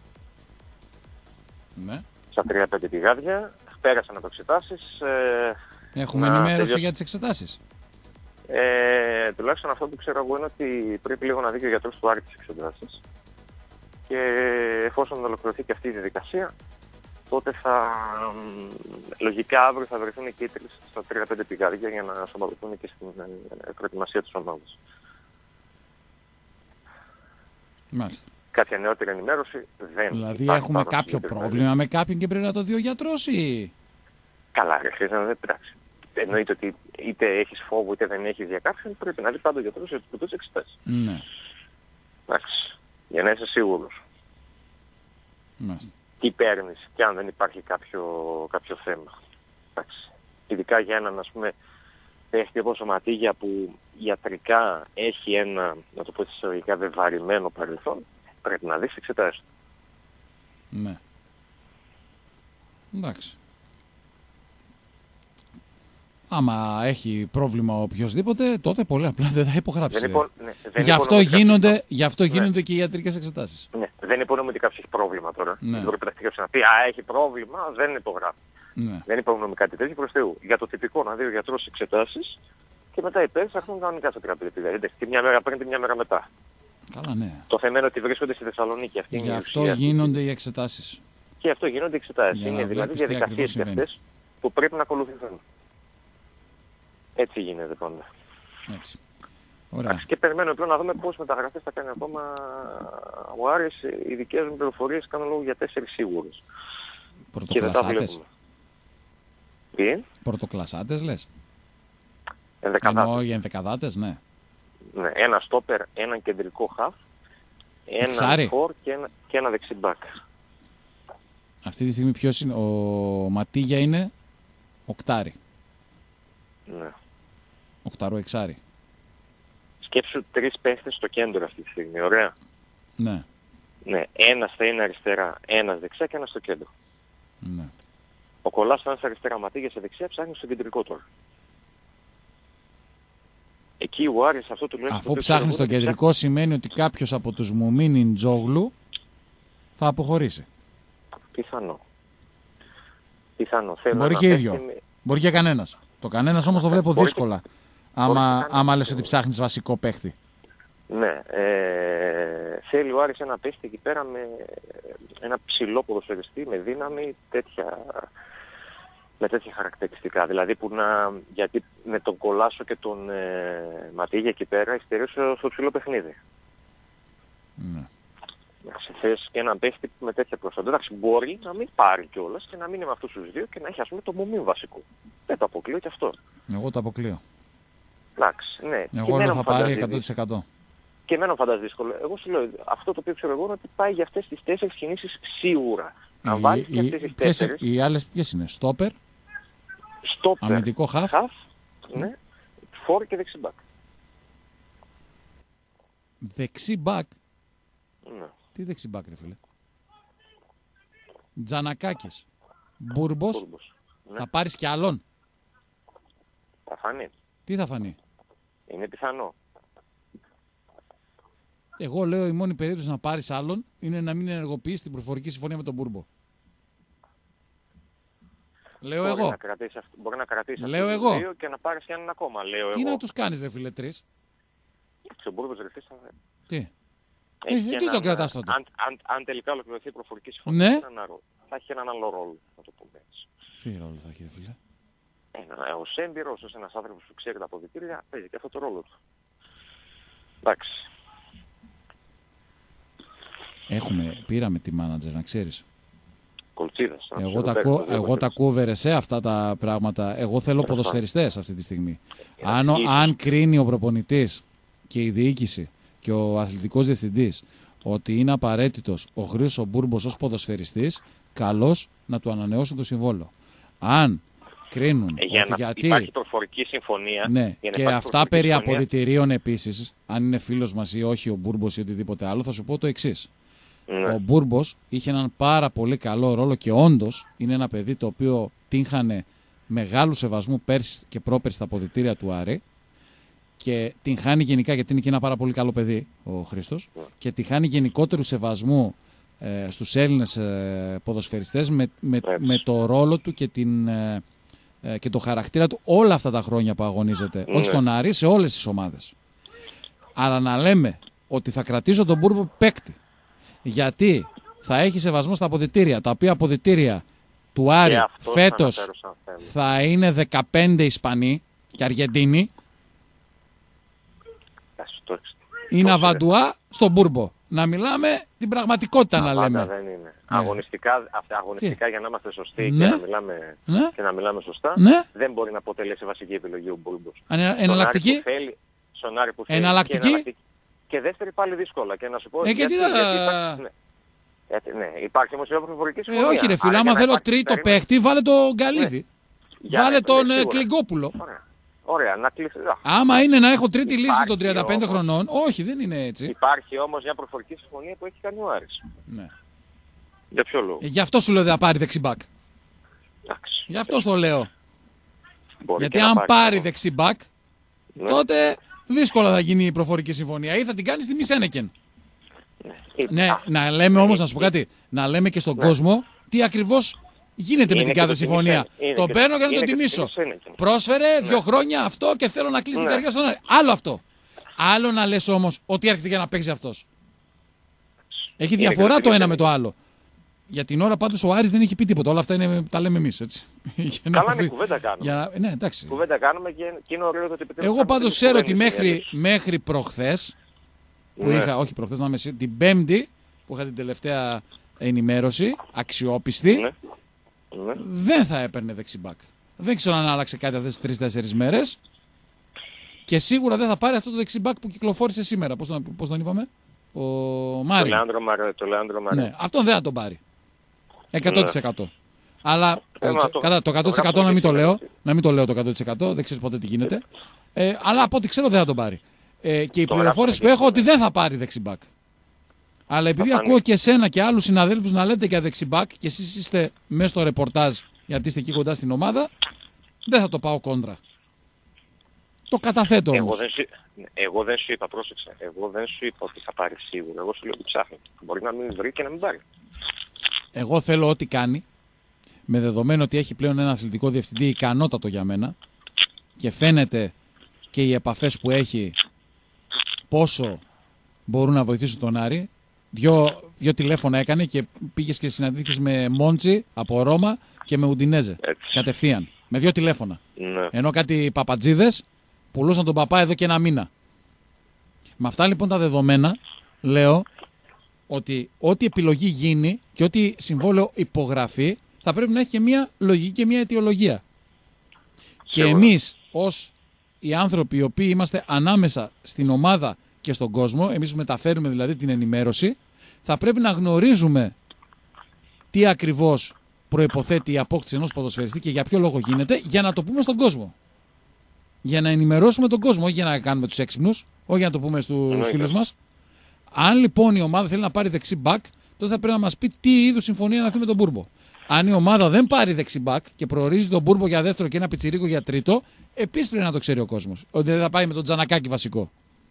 Ναι.
Στα τρία πέντε πηγάδια. Πέρασαν από εξετάσεις. Ε,
Έχουμε ενημέρωση τελειώ... για τις εξετάσεις.
Ε, τουλάχιστον αυτό που ξέρω εγώ είναι ότι πρέπει λίγο να δει και ο γιατρός του Άρη τις εξετάσεις. Και εφόσον ολοκληρωθεί και αυτή η διαδικασία, τότε θα, λογικά αύριο θα βρεθούν και οι τρεις στα τρία πέντε πηγάδια για να σωματωθούν και στην προετοιμασία της ομάδας.
Μάλιστα.
Κάποια νεότερη ενημέρωση δεν
δηλαδή έχουμε κάποιο πρόβλημα με κάποιον και πρέπει να το δει ο γιατρός ή...
Καλά ρε χρήση να δεν πειράξει. Εννοείται ότι είτε έχεις φόβο είτε δεν έχεις για κάποιον, πρέπει να δει πάντα ο γιατρός για τις εξετάσεις.
Ναι.
Εντάξει. Για να είσαι σίγουρος.
Μάλιστα.
Τι παίρνεις και αν δεν υπάρχει κάποιο, κάποιο θέμα. Εντάξει. Ειδικά για έναν ας πούμε παίχτη όπως ο Ματίγια που ιατρικά έχει ένα, να το πω έτσι ιστορικά, βεβαρημένο παρελθόν, πρέπει να δεις εξετάσεις.
Ναι. Εντάξει. Άμα έχει πρόβλημα οποιοδήποτε, τότε πολύ απλά δεν θα υπογράψει.
Δεν υπο... ναι, δεν
γι' αυτό γίνονται,
κάποιος...
γι αυτό γίνονται
ναι.
και οι ιατρικές εξετάσεις.
Ναι. Δεν υπονοούμε ότι κάποιος έχει πρόβλημα τώρα.
Ναι.
Δεν μπορεί πεταχτικά να πει «Α, έχει πρόβλημα», δεν υπογράφει.
Ναι.
Δεν υπονοούμε κάτι τέτοιο προς Θεού. Για το τυπικό να δει ο γιατρός εξετάσεις και μετά οι παίκτες θα έρθουν κανονικά στα τρία πέντε. Δηλαδή τη μια μέρα πριν, τη μια μέρα μετά.
Καλά, ναι.
Το θέμα είναι ότι βρίσκονται στη Θεσσαλονίκη. Αυτή
γι'
είναι
αυτό
η ουσία.
γίνονται οι εξετάσεις.
Και αυτό γίνονται οι εξετάσεις.
Για
είναι δηλαδή διαδικασίες αυτές που πρέπει να ακολουθηθούν. Έτσι γίνεται πάντα.
Έτσι. Ωραία.
Και περιμένω πλέον να δούμε πώς μεταγραφές θα κάνει ακόμα ο Άρης. Οι δικές μου πληροφορίες κάνουν λόγο για τέσσερις σίγουρες.
Πρωτοκλασσάτες.
Τι?
Πρωτοκλασσάτες λες.
Ενδεκαδάτες.
Εννοώ για ενδεκαδάτες, ναι.
Ναι, ένα στόπερ, έναν κεντρικό χαφ, ένα φορ και ένα, και ένα δεξιμπάκ.
Αυτή τη στιγμή ποιος είναι? Ο Ματίγια είναι οκτάρι.
Ναι.
Οκταρό εξάρι.
Σκέψου τρεις παίχτες στο κέντρο αυτή τη στιγμή, ωραία.
Ναι.
Ναι, ένας θα είναι αριστερά, ένας δεξιά και ένας στο κέντρο.
Ναι.
Ο Κολάς θα είναι σε αριστερά, Ματίγια σε δεξιά, ψάχνει στο κεντρικό τώρα. Εκεί ο Άρης αυτό του λέει.
Αφού ψάχνει στο κεντρικό σημαίνει ότι κάποιος από τους Μουμίνιν Τζόγλου θα αποχωρήσει.
Πιθανό. Πιθανό. Θέλω
Μπορεί
να
και ίδιο.
με...
Μπορεί και κανένας. Το κανένας όμως το βλέπω
μπορεί
δύσκολα.
Και...
Άμα, άμα λες ότι ψάχνεις βασικό παίχτη.
Ναι. Ε, θέλει ο Άρης ένα παίχτη εκεί πέρα με ένα ψηλό ποδοσφαιριστή, με δύναμη, τέτοια, με τέτοια χαρακτηριστικά. Δηλαδή που να... Γιατί με τον Κολάσο και τον ε, Ματίγια εκεί πέρα υστερούσε στο ψηλό παιχνίδι.
Ναι.
Σε θέση και έναν παίχτη με τέτοια προσόντα. Εντάξει, μπορεί να μην πάρει κιόλας και να μείνει με αυτούς τους δύο και να έχει ας πούμε το Μουμίν βασικό. Δεν το αποκλείω και αυτό.
Εγώ το αποκλείω.
Εντάξει, ναι.
Εγώ λέω θα πάρει εκατό τοις εκατό.
Και εμένα μου φαντάζει δύσκολο. Εγώ σου λέω, αυτό το οποίο ξέρω εγώ είναι ότι πάει για αυτές τις τέσσερις κινήσεις σίγουρα. Αν βάλεις και αυτές τις τέσσερις.
Οι άλλες ποιες είναι? Στόπερ,
Στόπερ,
αμυντικό χαφ,
χαφ ναι, φορ και δεξιμπάκ.
Δεξιμπάκ.
Ναι.
Τι δεξιμπάκ ρε φίλε? Τζανακάκης, Μπούρμπος.
Μπούρμπος. Ναι.
Θα πάρεις κι άλλον?
Θα φανεί.
Τι θα φανεί?
Είναι πιθανό.
Εγώ λέω η μόνη περίπτωση να πάρεις άλλον είναι να μην ενεργοποιήσεις την προφορική συμφωνία με τον Μπούρμπο. Λέω
μπορεί
εγώ.
Να κρατήσει, μπορεί να κρατήσει
λέω
αυτούς
εγώ.
τους δύο και να πάρεις κι έναν ακόμα. Λέω
Τι
εγώ.
να τους κάνεις ρε φίλε τρεις?
Ο Μπούρμπος ρευτής θα...
Τι?
Ε,
τι
έναν,
τον κρατάς τότε?
Αν, αν, αν τελικά ολοκληρωθεί η προφορική συμφωνία,
Ναι.
έναν, θα έχει έναν άλλο ρόλο, να το πούμε έτσι.
Τι ρόλο θα έχει ρε φίλε?
Ένα, ως έμπειρος, ως ένας άνθρωπος που ξέρει τα αποδυτήρια, παίζει και αυτό το ρόλο του. Εντάξει.
Έχουμε, πήραμε τη μάνατζερ να ξέρεις.
Κολτσίδας.
Εγώ, τα, κο, εγώ τα κούβερε σε αυτά τα πράγματα. Εγώ θέλω ποδοσφαιριστές αυτή τη στιγμή. Αν, αν κρίνει ο προπονητής και η διοίκηση και ο αθλητικός διευθυντής ότι είναι απαραίτητος ο Χρήστος Μπούρμπος ως ποδοσφαιριστής, καλώς να του ανανεώσουν το συμβόλαιο. Αν κρίνουν
ε, για
ότι
να
γιατί...
υπάρχει προφορική συμφωνία.
Ναι, και αυτά περί συμφωνία... αποδυτηρίων επίσης, αν είναι φίλος μας ή όχι ο Μπούρμπος ή οτιδήποτε άλλο, θα σου πω το εξής. Ναι. Ο Μπούρμπος είχε έναν πάρα πολύ καλό ρόλο και όντως είναι ένα παιδί το οποίο τύχανε μεγάλου σεβασμού πέρσι και πρόπερσι στα αποδυτήρια του Άρη και την χάνει γενικά, γιατί είναι και ένα πάρα πολύ καλό παιδί ο Χρήστος, ναι. και την χάνει γενικότερου σεβασμού ε, στους Έλληνες ε, ποδοσφαιριστές με, με, με το ρόλο του και, την, ε, ε, και το χαρακτήρα του όλα αυτά τα χρόνια που αγωνίζεται, ναι. όχι στον Άρη, σε όλες τις ομάδες. Αλλά να λέμε ότι θα κρατήσω τον Μπούρμπο παίκτη γιατί θα έχει σεβασμό στα αποδυτήρια, τα οποία αποδυτήρια του Άρη φέτος θα είναι δεκαπέντε Ισπανοί και Αργεντίνοι. Είναι αβαντουά στον Μπούρμπο. Να μιλάμε την πραγματικότητα να λέμε.
Δεν είναι. Ναι. Αγωνιστικά, αγωνιστικά για να είμαστε σωστοί,
ναι.
και, να μιλάμε,
ναι.
και να μιλάμε σωστά,
ναι.
δεν μπορεί να αποτελέσει βασική επιλογή ο Μπούρμπος.
Εναλλακτική.
Στον Άρη που θέλει.
Εναλλακτική.
Και δεύτερη πάλι δύσκολα. Και να σου πω.
Ε, γιατί, γιατί, γιατί υπάρχει,
ναι. Γιατί, ναι, υπάρχει όμως η προφορική συμφωνία.
Ε, όχι ρε φίλε, άμα θέλω τρίτο παίχτη, βάλε τον Γκαλίδη. Ναι. Βάλε τον ναι, Κλιγκόπουλο.
Ωραία. Ωραία, να κλείσει.
Άμα είναι να έχω τρίτη λύση των τριάντα πέντε όμως, χρονών, όχι, δεν είναι έτσι.
Υπάρχει όμως μια προφορική συμφωνία που έχει κάνει ο Άρης.
Ναι.
Για ποιο λόγο?
Ε, γι' αυτό σου λέω δεν θα πάρει δεξιμπάκ. Γι' αυτό στο λέω. Μπορεί γιατί αν πάρει, πάρει δεξιμπάκ, ναι. τότε δύσκολα θα γίνει η προφορική συμφωνία ή θα την κάνει στη Μισένεκεν. Ναι, ναι, να λέμε όμως, να σου πω κάτι, να λέμε και στον ναι. κόσμο τι ακριβώς γίνεται είναι με την κάθε συμφωνία. Το παίρνω για να το τιμήσω. Πρόσφερε ναι. δύο χρόνια αυτό και θέλω να κλείσει ναι. την καρδιά στον Άρη. Άλλο αυτό. Άλλο να λες όμως ότι έρχεται για να παίξει αυτός. Έχει διαφορά το ένα με το άλλο. Για την ώρα πάντως ο Άρης δεν έχει πει τίποτα. Όλα αυτά είναι, τα λέμε εμείς, έτσι.
Καλά, ναι, κουβέντα κάνουμε.
Για, ναι, εντάξει.
Κουβέντα κάνουμε και, και είναι ωραίο το ότι επιτέλους.
Εγώ πάντως ξέρω ότι μέχρι, μέχρι προχθές, που ναι. είχα, όχι προχθές, να είμαι, την Πέμπτη, που είχα την τελευταία ενημέρωση, αξιόπιστη, ναι. Ναι. δεν θα έπαιρνε δεξιμπάκ. Δεν ξέρω αν άλλαξε κάτι αυτές τις τρεις-τέσσερις μέρες. Και σίγουρα δεν θα πάρει αυτό το δεξιμπάκ που κυκλοφόρησε σήμερα. Πώς τον, πώς τον είπαμε? Ο Μάρι. Το Λεάνδρο Μάρι. Το Λεάνδρο Μάρι. Ναι, αυτόν δεν θα τον πάρει. εκατό τοις εκατό. Ναι. Αλλά ε, το, το, κατά το εκατό τοις εκατό το να μην το λέω. Να μην το λέω το εκατό τοις εκατό. Δεν ξέρεις ποτέ τι γίνεται. Ε, αλλά από ό,τι ξέρω δεν θα τον πάρει. Ε, και οι πληροφορίες που έχω ότι δεν θα πάρει δεξιμπάκ. Αλλά επειδή θα ακούω φανεί. Και εσένα και άλλους συναδέλφους να λέτε για δεξιμπάκ και εσείς είστε μέσα στο ρεπορτάζ γιατί είστε εκεί κοντά στην ομάδα, δεν θα το πάω κόντρα. Το καταθέτω όμως.
Εγώ δεν, σου, εγώ δεν σου είπα, πρόσεξε, εγώ δεν σου είπα ότι θα πάρει σίγουρα. Εγώ σου λέω ότι ψάχνει. Μπορεί να μην βρει και να μην πάρει.
Εγώ θέλω ό,τι κάνει, με δεδομένο ότι έχει πλέον ένα αθλητικό διευθυντή ικανότατο για μένα και φαίνεται και οι επαφές που έχει πόσο μπορούν να βοηθήσουν τον Άρη. Δυο, δυο τηλέφωνα έκανε και πήγες και συναντήθηκες με Μόντσι από Ρώμα και με Ουντινέζε. Έτσι. Κατευθείαν. Με δύο τηλέφωνα. Ναι. Ενώ κάτι παπατζίδες πουλούσαν τον παπά εδώ και ένα μήνα. Με αυτά λοιπόν τα δεδομένα λέω ότι ό,τι επιλογή γίνει και ό,τι συμβόλαιο υπογραφεί θα πρέπει να έχει και μια λογική και μια αιτιολογία. Και εμείς ως οι άνθρωποι οι οποίοι είμαστε ανάμεσα στην ομάδα και στον κόσμο, εμείς που μεταφέρουμε δηλαδή την ενημέρωση, θα πρέπει να γνωρίζουμε τι ακριβώς προϋποθέτει η απόκτηση ενός ποδοσφαιριστή και για ποιο λόγο γίνεται, για να το πούμε στον κόσμο. Για να ενημερώσουμε τον κόσμο, όχι για να κάνουμε τους έξυπνους, όχι για να το πούμε στους φίλους μας. Αν λοιπόν η ομάδα θέλει να πάρει δεξί μπακ, τότε θα πρέπει να μας πει τι είδους συμφωνία να έρθει με τον Μπούρμπο. Αν η ομάδα δεν πάρει δεξί μπακ και προορίζει τον Μπούρμπο για δεύτερο και ένα πιτσιρίκο για τρίτο, επίσης πρέπει να το ξέρει ο κόσμος. Ότι δεν θα πάει με τον Τζανακάκη βασικό.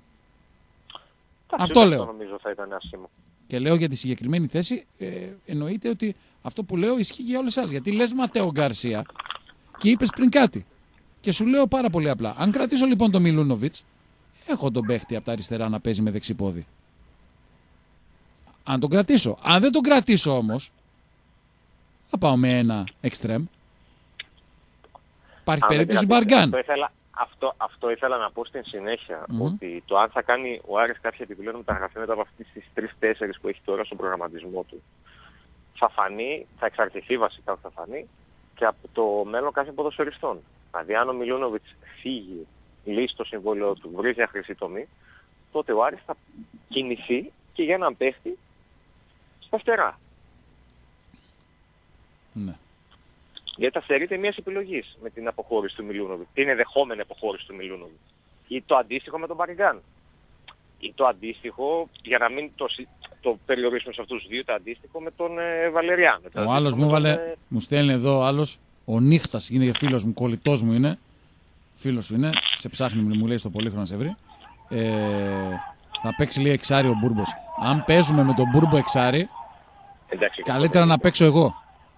Αυτό, αυτό λέω.
Νομίζω θα ήταν άσχημο.
Και λέω για τη συγκεκριμένη θέση, ε, εννοείται ότι αυτό που λέω ισχύει για όλες τις άλλες. Γιατί λες Ματέο Γκαρσία και είπες πριν κάτι. Και σου λέω πάρα πολύ απλά. Αν κρατήσω λοιπόν τον Μιλούνοβιτς, έχω τον παίχτη από τα αριστερά να παίζει με δεξί πόδι. Αν τον κρατήσω. Αν δεν τον κρατήσω όμως, θα πάω με ένα εξτρέμ. Υπάρχει περίπτωση Μπαργκάν.
Αυτό, αυτό ήθελα να πω στην συνέχεια, mm-hmm. ότι το αν θα κάνει ο Άρης κάποια επιπλέον μεταγραφή μετά από αυτές τις τρεις τέσσερις που έχει τώρα στον προγραμματισμό του, θα φανεί, θα εξαρτηθεί βασικά θα φανεί και από το μέλλον κάποιων ποδοσφαιριστών. Δηλαδή αν ο Μιλούνοβιτς φύγει, λύσει το συμβόλαιο του, βρει μια χρυσή τομή, τότε ο Άρης θα κινηθεί και για έναν παίχτη στα φτερά.
Ναι.
Γιατί θα στερείται μιας επιλογής με την αποχώρηση του Μιλούνοβιτ. Τι είναι δεχόμενη αποχώρηση του Μιλούνοβιτ. Ή το αντίστοιχο με τον Μπαργκάν. Ή το αντίστοιχο, για να μην το, το περιορίσουμε σε αυτούς τους δύο, το αντίστοιχο με τον ε, Βαλεριάν.
Ο άλλος μου, βάλε, ε... μου στέλνει εδώ άλλος, ο Νύχτας, είναι φίλος μου, κολλητός μου είναι. Φίλος σου είναι, σε ψάχνει μου λέει στο Πολύχρονο να σε βρει. Ε, θα παίξει λίγο εξάρι ο Μπούρμπος. Αν παίζουμε με τον Μπούρμπο εξάρι, εντάξει, καλύτερα να παίξω εγώ.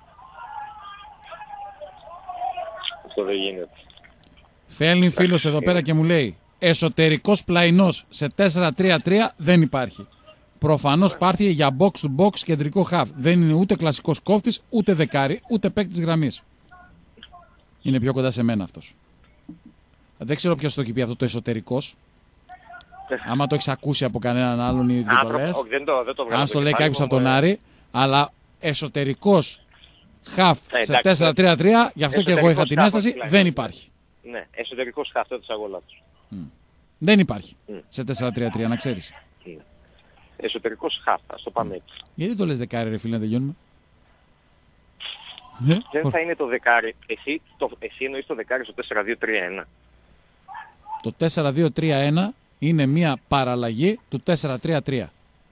Αυτό δεν γίνεται.
Φέλνει φίλος εδώ πέρα και μου λέει εσωτερικός πλαϊνός σε τέσσερα τρία τρία δεν υπάρχει. Προφανώς πάρθηκε για box to box κεντρικό χαφ. Δεν είναι ούτε κλασικός κόφτης, ούτε δεκάρι, ούτε παίκτης γραμμής. Είναι πιο κοντά σε μένα αυτός. Δεν ξέρω ποιος το έχει πει αυτό το εσωτερικός. Άμα το έχεις ακούσει από κανέναν άλλον ή δεν το λες. Αν στο λέει κάποιος από τον Άρη, αλλά εσωτερικός χαφ σε τέσσερα τρία τρία, γι' αυτό και εγώ είχα την ένσταση, δεν υπάρχει.
Ναι, εσωτερικός χαφ, αυτό της αγώλα τους.
Mm. Δεν υπάρχει mm. σε τέσσερα τρία τρία, να ξέρεις.
Mm. Εσωτερικός χαφ, ας το πάμε έτσι. Mm.
Γιατί το λες δεκάρι ρε φίλε, να τελειώνουμε.
Δεν θα είναι το δεκάρι. Εσύ, το, εσύ εννοείς το δεκάρι στο τέσσερα δύο τρία ένα.
Το τέσσερα δύο τρία ένα είναι μια παραλλαγή του τέσσερα τρία τρία.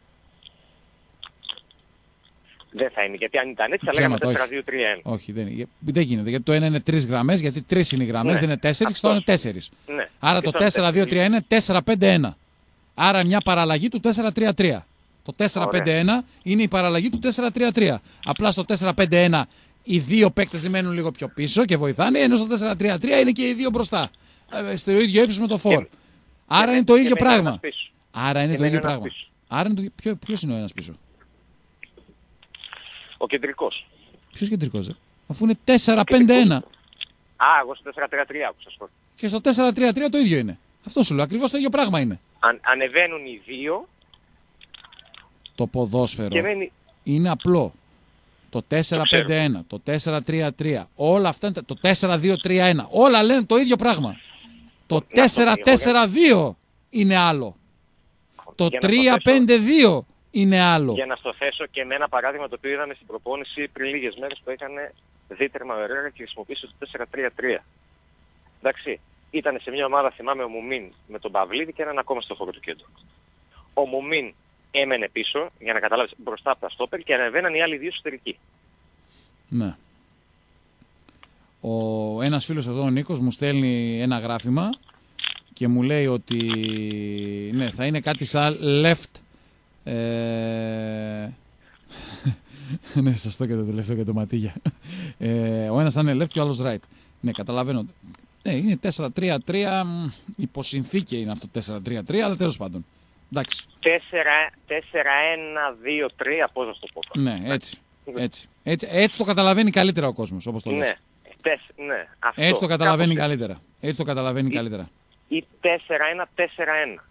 Δεν θα είναι, γιατί αν ήταν έτσι θα λέγαμε τέσσερα δύο τρία ένα.
Όχι, δεν, δεν γίνεται. Γιατί το ένα είναι τρεις γραμμές, γιατί τρεις είναι οι γραμμές, ναι, δεν είναι τέσσερις, και το άλλο είναι τέσσερις. Ναι. Άρα και το τέσσερα δύο τρία είναι τέσσερα πέντε ένα. Άρα μια παραλλαγή του τέσσερα τρία τρία. Το τέσσερα πέντε ένα είναι η παραλλαγή του τέσσερα τρία τρία. Απλά στο τέσσερα πέντε ένα οι δύο παίκτες μένουν λίγο πιο πίσω και βοηθάνε, ενώ στο τέσσερα τρία τρία είναι και οι δύο μπροστά. Στο ίδιο ύψος με το φορ. Άρα είναι το ίδιο πράγμα. Άρα είναι το ίδιο πράγμα. Άρα είναι το... Ποιο, ποιος είναι ο ένας πίσω.
Ο κεντρικός.
Ποιος κεντρικός, ε? Αφού είναι τέσσερα πέντε ένα.
Α, εγώ στο τέσσερα τρία τρία άκουσα.
Και στο τέσσερα τρία τρία το ίδιο είναι. Αυτό σου λέω, ακριβώς το ίδιο πράγμα είναι.
Αν, ανεβαίνουν οι δύο.
Το ποδόσφαιρο
Και μένει...
είναι απλό. Το τέσσερα πέντε ένα, το τέσσερα τρία τρία, όλα αυτά, το τέσσερα δύο τρία ένα, όλα λένε το ίδιο πράγμα. Το τέσσερα τέσσερα δύο είναι άλλο. Το τρία πέντε δύο είναι άλλο.
Για να στο θέσω και με ένα παράδειγμα το οποίο είδαμε στην προπόνηση πριν λίγες μέρες που έκανε δίτερμα ο Ερέρα και χρησιμοποίησε το τέσσερα τρία τρία. Εντάξει, ήταν σε μια ομάδα, θυμάμαι, ο Μουμίν με τον Παυλίδη και έναν ακόμα στο χώρο του κέντρου. Ο Μουμίν έμενε πίσω, για να καταλάβεις, μπροστά από τα στόπερ και ανεβαίναν οι άλλοι δύο εσωτερικοί.
Ναι. Ο ένας φίλος εδώ, ο Νίκος, μου στέλνει ένα γράφημα και μου λέει ότι ναι, θα είναι κάτι σαν left. Ε... ναι, σωστό και το τελευταίο και το ματίγια. Ε, ο ένας θα είναι left και ο άλλος right. Ναι, καταλαβαίνω. Ναι, είναι τέσσερα τρία τρία, υποσυνθήκη είναι αυτό τέσσερα τρία τρία, αλλά τέλος πάντων. Εντάξει.
τέσσερα ένα δύο τρία, πώς να το πω.
Ναι, έτσι. Έτσι. Έτσι, έτσι το καταλαβαίνει καλύτερα ο κόσμος, όπως το λες.
Ναι, τεσ, ναι, αυτό.
Έτσι το καταλαβαίνει
Κάπως
καλύτερα. Έτσι το καταλαβαίνει
ή,
καλύτερα.
Ή τέσσερα ένα τέσσερα ένα.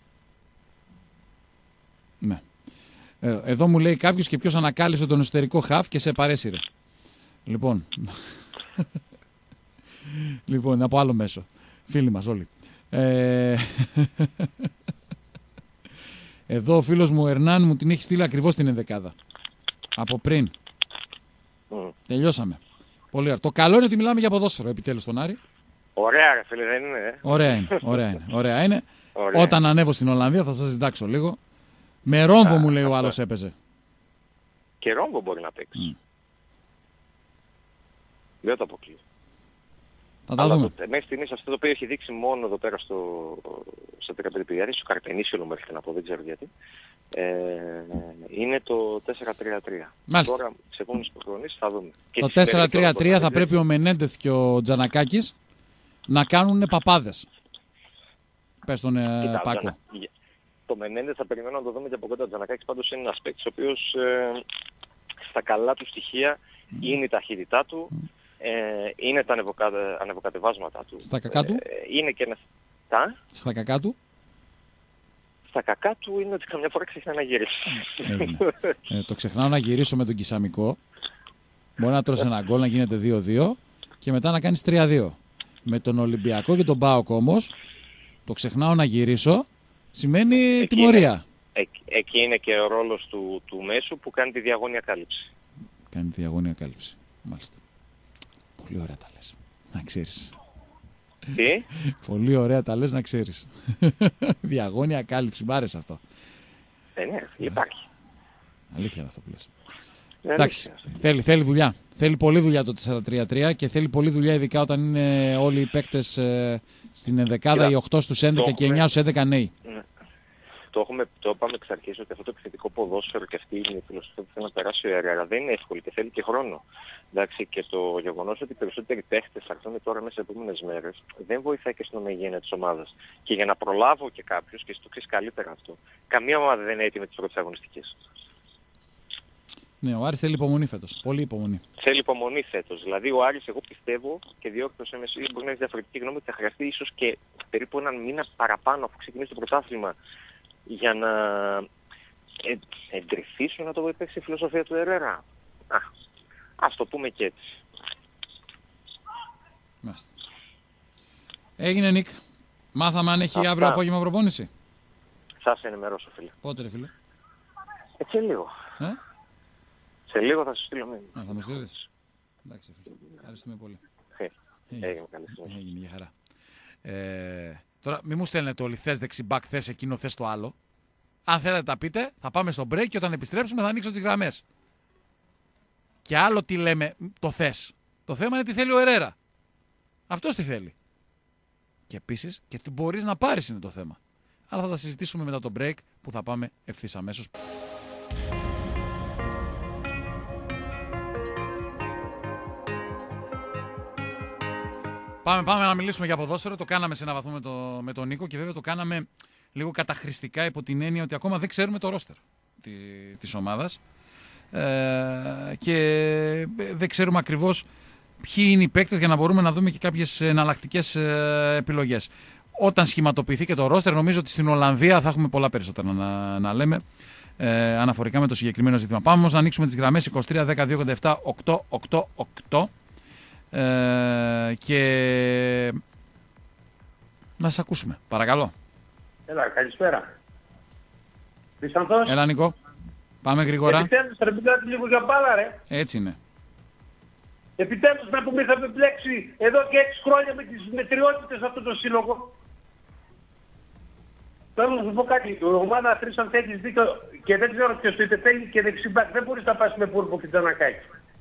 Ναι. Ε, εδώ μου λέει κάποιος και ποιος ανακάλυψε τον εσωτερικό χαφ και σε παρέσυρε. Λοιπόν. λοιπόν, από άλλο μέσο. Φίλοι μας όλοι. Ε... Εδώ ο φίλος μου Ερνάν μου την έχει στείλει ακριβώς την ενδεκάδα. Από πριν.
Mm.
Τελειώσαμε. Πολύ ωραία. Το καλό είναι ότι μιλάμε για ποδόσφαιρο επιτέλους στον Άρη.
Ωραία ρε φίλε, δεν είναι. Ε?
Ωραία είναι. Ωραία είναι. Ωραία είναι.
Ωραία.
Όταν ανέβω στην Ολλανδία θα σας συντάξω λίγο. Με ρόμβο
Α,
μου λέει ο
αυτό.
άλλος έπαιζε.
Και ρόμβο μπορεί να παίξει.
Mm.
Δεν το αποκλείω.
Θα τα
Αλλά
δούμε.
το, μέχρι στιγμής αυτό το οποίο έχει δείξει μόνο εδώ πέρα στο, στο δεκαπέντε πηγάρι, στο Καρτενίσιο μου έρχεται να πω, δεν ξέρω γιατί, ε, είναι το τέσσερα τρία τρία.
Μάλιστα.
Τώρα, σε επόμενες προπονήσεις θα δούμε. Και
Το
τις
τέσσερα τρία τρία θα
προπονήσεις,
πρέπει ο Μενέντεθ και ο Τζανακάκης να κάνουν παπάδες. Πες τον ε,
κοίτα,
Πάκο.
Τζανα- το Μενέντες θα περιμένω να το δούμε και από κοντά. Ο Τζανακάκης πάντως είναι ένας παίκτης ο οποίος ε, στα καλά του στοιχεία mm. είναι η ταχύτητά του, mm. ε, είναι τα ανεβοκα... ανεβοκατεβάσματα του.
Στα κακά του.
Ε, είναι και ένας... Τα?
Στα κακά του.
Στα κακά του είναι ότι καμιά φορά ξεχνά να γυρίσει.
ε, το ξεχνάω να γυρίσω με τον Κισαμικό. Μπορεί να τρώσει ένα γκολ, να γίνεται δύο δύο και μετά να κάνεις τρία δύο. Με τον Ολυμπιακό και τον ΠΑΟΚ όμως, το ξεχνάω να γυρίσω, σημαίνει
εκεί
τιμωρία.
Είναι, εκεί, εκεί είναι και ο ρόλος του, του μέσου που κάνει τη διαγώνια κάλυψη.
Κάνει τη διαγώνια κάλυψη. Μάλιστα. Πολύ ωραία τα λες. Να ξέρεις.
Τι?
Πολύ ωραία τα λες να ξέρεις. Διαγώνια κάλυψη. Μ' άρεσε αυτό.
Ε, ναι, υπάρχει.
Αλήθεια είναι αυτό που λες.
Ναι,
Εντάξει. Θέλει, θέλει δουλειά. Θέλει πολλή δουλειά το τέσσερα τρία τρία και θέλει πολλή δουλειά ειδικά όταν είναι όλοι οι παίκτες ε, στην ενδεκάδα, οι οκτώ στους έντεκα και εννιά στους έντεκα νέοι.
Ναι. Το, έχουμε, το είπαμε εξ αρχής ότι αυτό το επιθετικό ποδόσφαιρο και αυτή είναι η φιλοσοφία που θέλει να περάσει ο Ερέρα δεν είναι εύκολη και θέλει και χρόνο. Εντάξει, και το γεγονός ότι οι περισσότεροι παίχτες θα έρθουν τώρα μέσα σε επόμενες μέρες δεν βοηθάει και στην ομογένεια της ομάδας. Και για να προλάβω και κάποιους, και στο ξέρεις καλύτερα αυτό, καμία ομάδα δεν είναι έτοιμη τις πρώτες αγωνιστικές.
Ναι, ο Άρης θέλει υπομονή φέτος. Πολύ υπομονή.
Θέλει υπομονή φέτος. Δηλαδή ο Άρης, εγώ πιστεύω και διόρθωσέ με εσύ, μπορεί να έχει διαφορετική γνώμη ότι θα χρειαστεί ίσως και περίπου έναν μήνα παραπάνω αφού ξεκινήσει το πρωτάθλημα για να ε, εντρυφήσουν, να το πω, υπέξει η φιλοσοφία του Ερέρα. Α, ας το πούμε και έτσι.
Μάλιστα. Έγινε, Νίκ. Μάθαμε αν έχει
Αυτά.
αύριο απόγευμα προπόνηση.
Σας ενημερώσω, φίλε.
Πότε, ρε φίλε.
Έτσι λίγο.
Ε?
Σε λίγο θα σου στείλω μήνυμα.
Α, θα μου στείλεις. Εντάξει, φίλε. Ευχαριστούμε πολύ.
Ε, Έγινε καλή συνέχεια.
Έγινε, για χαρά. Ε, τώρα, μη μου στέλνετε όλοι θες δεξιμπάκ, θες εκείνο, θες το άλλο. Αν θέλετε τα πείτε, θα πάμε στο break και όταν επιστρέψουμε θα ανοίξω τις γραμμές. Και άλλο τι λέμε, το θες. Το θέμα είναι τι θέλει ο Ερέρα. Αυτός τι θέλει. Και επίσης και τι μπορείς να πάρεις είναι το θέμα. Αλλά θα τα συζητήσουμε μετά το break που θα πάμε ευθύς αμέσως. Πάμε, πάμε να μιλήσουμε για ποδόσφαιρο. Το κάναμε σε ένα βαθμό με, το, με τον Νίκο και βέβαια το κάναμε λίγο καταχρηστικά υπό την έννοια ότι ακόμα δεν ξέρουμε το ρόστερ τη, της ομάδας. ε, και δεν ξέρουμε ακριβώς ποιοι είναι οι παίκτες για να μπορούμε να δούμε και κάποιες εναλλακτικές ε, επιλογές. Όταν σχηματοποιηθεί και το ρόστερ, νομίζω ότι στην Ολλανδία θα έχουμε πολλά περισσότερα να, να λέμε ε, αναφορικά με το συγκεκριμένο ζήτημα. Πάμε όμως να ανοίξουμε τις γραμμές είκοσι τρία δέκα δύο ογδόντα επτά οκτακόσια ογδόντα οκτώ ε, και να σας ακούσουμε. Παρακαλώ.
Έλα, καλησπέρα. Χρυσανθός.
Έλα, Νικό. Πάμε γρήγορα.
Επιτέλους, ρε, μιλάτε λίγο για μπάλα, ρε.
Έτσι είναι.
Επιτέλους, να πούμε, είχαμε μπλέξει εδώ και έξι χρόνια με τις μετριότητες αυτόν τον σύλλογο. Θέλω να σου πω κάτι. Η ομάδα Χρυσανθ έχεις δίκιο και δεν ξέρω ποιος το είπε, θέλει και δεξιμπάκ. Δεν μπορείς να πας με Πούρπο και Τζανακάκη.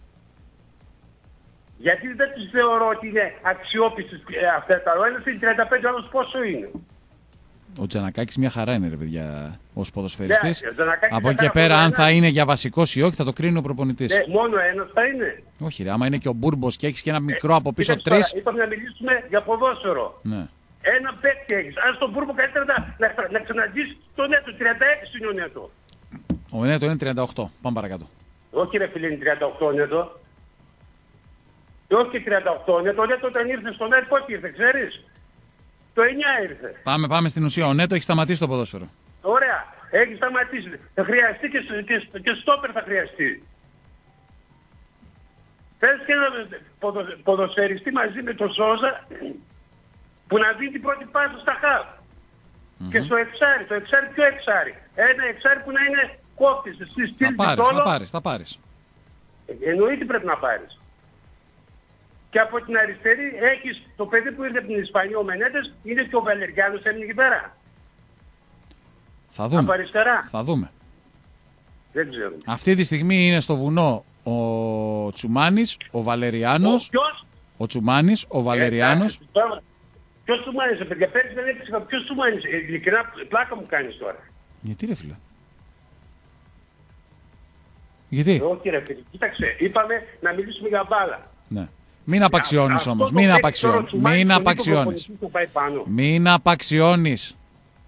Γιατί δεν τους θεωρώ ότι είναι αξιόπιστοι αυτά τα. Ο ένας είναι τριάντα πέντε, ο άλλος πόσο είναι.
Ο Τζανακάκης μια χαρά είναι, ρε παιδιά, ως ποδοσφαιριστής.
Ναι,
από εκεί και πέρα, αν θα είναι για βασικός ή όχι, θα το κρίνει ο προπονητής.
Ναι, μόνο ένας θα είναι.
Όχι, ρε, άμα είναι και ο Μπούρμπος και έχεις και ένα μικρό
ε,
από πίσω
τρεις.
τρεις.
Είπαμε να μιλήσουμε για ποδόσφαιρο.
Ναι.
Ένα παίκτη έχεις. Αν στον Μπούρμπο καλύτερα να, να, να ξαναντήσεις τον Νέτο. τριάντα έξι είναι ο Νέτο.
Ο Νέτο είναι τριάντα οκτώ. Πάμε παρακάτω.
Όχι ρε φίλε, είναι τριάντα οκτώ ο Νέτο. Και όχι τριάντα οκτώ ο Νέτο. Ο Νέτο όταν ήρθε στον Νέτο πότε ήρθε, ξέρεις. Το εννιά ήρθε.
Πάμε, πάμε στην ουσία. Ο Νέτο έχει σταματήσει το ποδόσφαιρο.
Ωραία. Έχει σταματήσει. Θα χρειαστεί και, και, και στόπερ θα χρειαστεί. Θες και ένα ποδο, ποδοσφαιριστή μαζί με τον Σόζα που να δίνει την πρώτη πάσα στα χαφ. Mm-hmm. Και στο εξάρι. Το εξάρι ποιο εξάρι. Ένα εξάρι που να είναι κόφτης. Στη στήλη
θα πάρεις, θα πάρεις, θα πάρεις.
Εννοείται πρέπει να πάρεις. Και από την αριστερή έχεις το παιδί που ήρθε από την Ισπανία, ο Μενέντες, είναι και ο Βαλεριάνος έμεινε εκεί πέρα.
Θα δούμε.
Από αριστερά.
Θα δούμε.
Δεν ξέρω.
Αυτή τη στιγμή είναι στο βουνό ο Τσουμάνης, ο Βαλεριάνος.
Ο ποιος?
Ο Τσουμάνης, ο Βαλεριάνος.
Ε, τώρα, ποιος Τσουμάνης, παιδιά, πέρυσι δεν έπαιξε. Ποιος Τσουμάνης, ε, ειλικρινά πλάκα μου κάνεις τώρα.
Γιατί ρε φίλε. Γιατί.
Όχι ρε φίλε, κοίταξε, είπαμε να μιλήσουμε για μπάλα.
Ναι. Μην απαξιώνεις όμως, μην απαξιώνεις. Μην απαξιώνεις. Μην απαξιώνεις.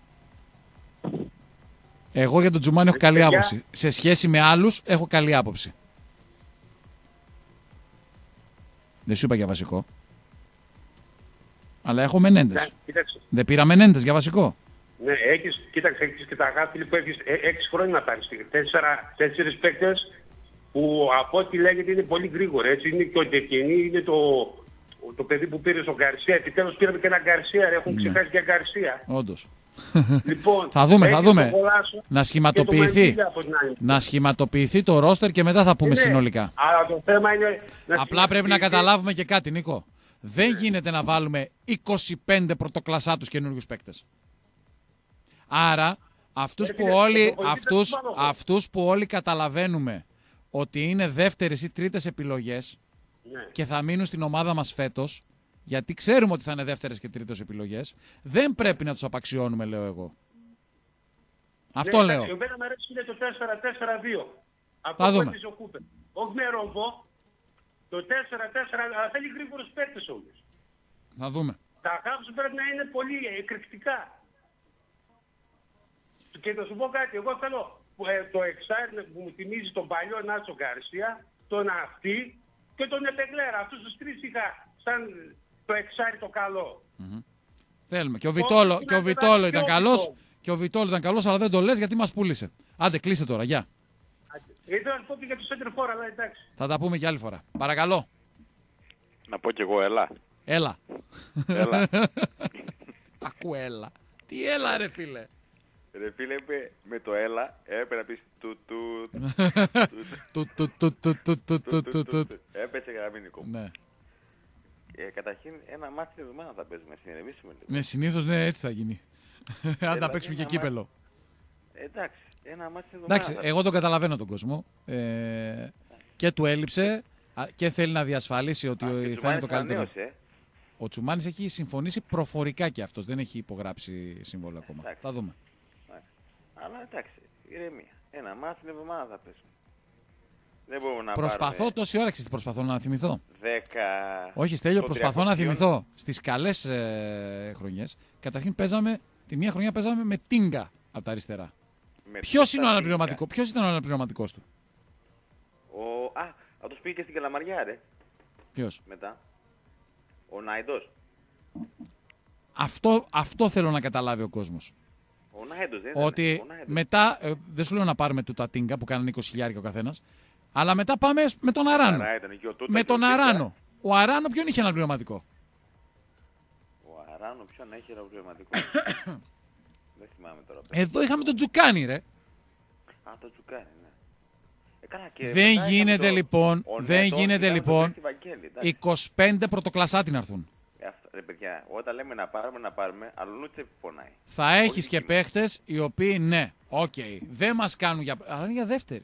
Εγώ για τον Τζουμάνι έχω καλή άποψη. Σε σχέση με άλλους έχω καλή άποψη. Δεν σου είπα για βασικό. Αλλά έχω Μενέντες. Δεν πήρα Μενέντες για βασικό.
Ναι, έχεις, κοίταξε, έχεις και τα γάφη που έχεις έξι χρόνια να πάρεις. Τέσσερα, τέσσερις παίκτες που από ό,τι λέγεται είναι πολύ γρήγορα. Έτσι είναι και ο Ντεκενή, είναι το, το παιδί που πήρε στον Γκαρσία. Επιτέλους πήραμε και έναν Γκαρσία, ρε, έχουν ναι. ξεχάσει και Γκαρσία.
Όντως.
Λοιπόν,
θα δούμε, θα δούμε. Να σχηματοποιηθεί, να σχηματοποιηθεί το ρόστερ και μετά θα πούμε είναι, συνολικά.
Αλλά το θέμα είναι να
απλά πρέπει να καταλάβουμε και κάτι, Νίκο. Δεν γίνεται να βάλουμε είκοσι πέντε πρωτοκλασσάτους καινούριους παίκτες. Άρα, αυτούς που, όλοι, αυτούς, αυτούς που όλοι καταλαβαίνουμε ότι είναι δεύτερες ή τρίτες επιλογές
ναι. και
θα μείνουν στην ομάδα μας φέτος, γιατί ξέρουμε ότι θα είναι δεύτερες και τρίτες επιλογές, δεν πρέπει να τους απαξιώνουμε, λέω εγώ. Αυτό
ναι,
λέω.
Εμένα μου αρέσει είναι το τέσσερα τέσσερα δύο.
Θα δούμε.
Όχι με ρομβό. Το τέσσερα τέσσερα, αλλά θέλει γρήγορους παίκτες όμως.
Θα δούμε.
Τα χάφους πρέπει να είναι πολύ εκρηκτικά. Και θα σου πω κάτι, εγώ θέλω ε, το εξάρι που μου θυμίζει τον παλιό Νάτσο Γκαρσία, τον Αυτή και τον Επεγλέρα. Αυτούς τους τρεις είχα σαν το εξάρι το καλό.
Mm-hmm. Θέλουμε. Και ο Βιτόλο, ο, και ο Βιτόλο ήταν καλός, και ο Βιτόλο ήταν καλός, αλλά δεν το λες γιατί μας πούλησε. Άντε, κλείσε τώρα, γεια.
Ήθελα να πω και για το center for, αλλά εντάξει.
Θα τα πούμε και άλλη φορά. Παρακαλώ.
Να πω κι εγώ, έλα.
Έλα.
Έλα.
Ακού έλα. Τι έλα ρε φίλε.
Ρε φίλε, με το έλα έπρεπε να πεις του του του. Έπεσε γραμμήνικο.
Ναι.
Καταρχήν ένα μάτι την εβδομάδα θα παίζουμε, συνειδημίσουμε λίγο.
Ναι, συνήθως ναι, έτσι θα γίνει. Αν τα παίξουμε και κύπελο.
Εντάξει, ένα μάτι την εβδομάδα.
Εντάξει, εγώ τον καταλαβαίνω τον κόσμο. Και του έλειψε και θέλει να διασφαλίσει ότι θα είναι το καλύτερο. Ο Τσουμάνης έχει συμφωνήσει προφορικά και αυτός, δεν έχει υπογράψει σύμβολο ακόμα.
Εντάξει.
Θα δούμε.
Αλλά εντάξει, ηρεμία. Ένα μάτι την εβδομάδα θα παίζουμε. Δεν μπορούμε να
προσπαθώ
πάρουμε...
τόση ώρα, ξέρεις, προσπαθώ να θυμηθώ.
Δέκα...
Όχι, Στέλιο, προσπαθώ να θυμηθώ. Στις καλές ε, χρονιές, καταρχήν παίζαμε, τη μία χρονιά παίζαμε με Τίνγκα από τα αριστερά. Ποιος είναι ο αναπληρωματικό, ποιος ήταν ο αναπληρωματικός του?
Α, αυτός πήγε και στην Καλαμαριά, ρε.
Ποιος?
Μετά. Ο Νάιντος.
Αυτό, αυτό θέλω να καταλάβει ο κόσμος.
Ο Νάιντος δεν ήταν.
Ότι
Ο Νάιντος.
μετά, ε, δεν σου λέω να πάρουμε του Τατίνγκα που κάνανε είκοσι χιλιάδες ο καθένας, αλλά μετά πάμε με τον Αράνο.
Άρα ήταν και ο Τούτα
Με
και
τον
ο Τούτα.
Αράνο. Ο Αράνο ποιον είχε αναπληρωματικό?
Ο Αράνο ποιον έχει ερωτηματικό. Δεν θυμάμαι τώρα.
Εδώ είχαμε τον Τζουκάνι, ρε.
Α, το Τζουκάνι, ναι. Ε, καλά, και
Δεν
μετά
γίνεται
είχαμε το-
λοιπόν,
ο
δεν
Νέτο,
γίνεται
είχαμε τον
λοιπόν
Πέκη Βαγγέλη, εντάξει.
είκοσι πέντε πρωτοκλασσάτι να έρθουν.
Ε, αυτό, ρε παιδιά, όταν λέμε να πάρουμε, να πάρουμε, αλλονούτσε πονάει.
Θα έχεις
Όχι
και
σήμερα.
παίχτες οι οποίοι ναι, οκ, δεν μας κάνουν για. Αλλά είναι για δεύτερη.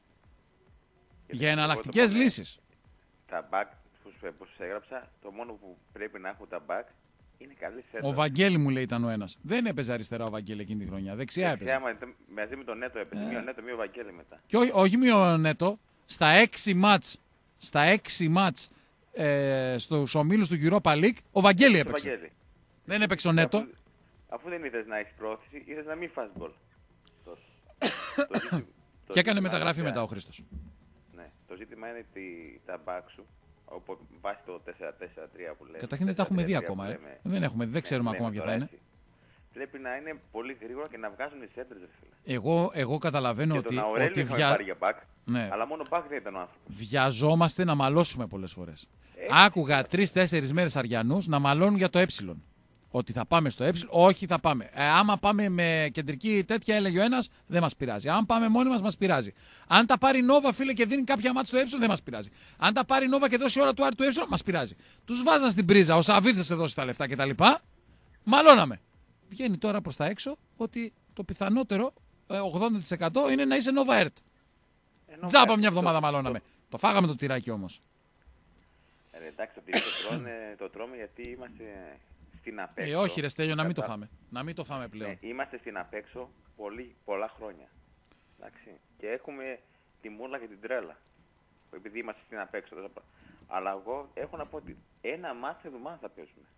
Γιατί
Για
εγώ
εναλλακτικές
το πω, ναι,
λύσεις.
Τα back που σου, που σου έγραψα, το μόνο που πρέπει να έχουν τα back είναι καλή σέντα.
Ο Βαγγέλη μου λέει ήταν ο ένας. Δεν έπαιζε αριστερά ο Βαγγέλη εκείνη τη χρονιά. Δεξιά έπαιζε.
Άμα ήταν μαζί με τον Νέτο έπαιζε. Μία ο Νέτο, μία ο Βαγγέλη μετά.
Και όχι, όχι μείον νέτο, στα έξι μάτς, στα έξι μάτς ε, στους ομίλους του Europa League, ο Βαγγέλη
Το
έπαιξε.
Βαγγέλη.
Δεν έπαιξε ο Νέτο.
Αφού, αφού δεν ήθελες να έχεις πρόθεση, ήθελες να μην φας γκολ. Τόσο. Το ζήτη- το
Και έκανε
ζήτημα
μεταγραφή
είναι
μετά ο
πια-
Χρήστος.
Ναι, το ζήτημα είναι τη, τα back σου, όπου βάσει το τέσσερα τέσσερα τρία που λέμε.
Καταρχήν δεν τα έχουμε δει
τέσσερα τρία
ακόμα.
τρία
Ε.
που λέμε.
Δεν, έχουμε, δεν ξέρουμε
Ναι,
ακόμα
ναι,
ποια θα
τώρα
είναι.
έτσι. Πρέπει να είναι πολύ γρήγορα και να βγάζουν οι σέντρες, ρε φίλε.
Εγώ, εγώ καταλαβαίνω
Και
ότι,
τον Αουρέλιο
ότι
είχαμε
βια...
πάρει για back,
ναι.
αλλά μόνο back δεν ήταν ο άνθρωπος.
βιαζόμαστε να μαλώσουμε πολλές φορές.
Έτσι.
Άκουγα τρεις-τέσσερις μέρες Αριανούς να μαλώνουν για το ε. Ότι θα πάμε στο ε, όχι θα πάμε. Ε, άμα πάμε με κεντρική τέτοια, έλεγε ο ένας, δεν μας πειράζει. Αν πάμε μόνοι μας, μας πειράζει. Αν τα πάρει Νόβα, φίλε, και δίνει κάποια μάτια στο ε, δεν μας πειράζει. Αν τα πάρει Νόβα και δώσει ώρα του Άρη του ε, μας πειράζει. Τους βάζαν στην πρίζα, ο Σαββίδης θα σε δώσει τα λεφτά κτλ. Μαλώναμε. Βγαίνει τώρα προς τα έξω ότι το πιθανότερο ε, ογδόντα τοις εκατό είναι να είσαι Νόβα Ερτ.
Ενώ
Τζάμπα
βγάζει
μια
το-
εβδομάδα μαλώναμε. Το φάγαμε το τυράκι όμως.
Ε, ρε, εντάξει, το τυρί το, τρώνε, το τρώμε γιατί είμαστε στην απέξω.
Ε, όχι, ρε Στέλιο, να μην το
Κατά-
φάμε. Να μην το φάμε πλέον.
Ναι, είμαστε στην απέξω πολύ, πολλά χρόνια. Εντάξει. Και έχουμε τη μούρλα και την τρέλα. Επειδή είμαστε στην απέξω. τόσο πρα- Αλλά εγώ έχω να πω ότι ένα μάτς την εβδομάδα θα παίζουμε.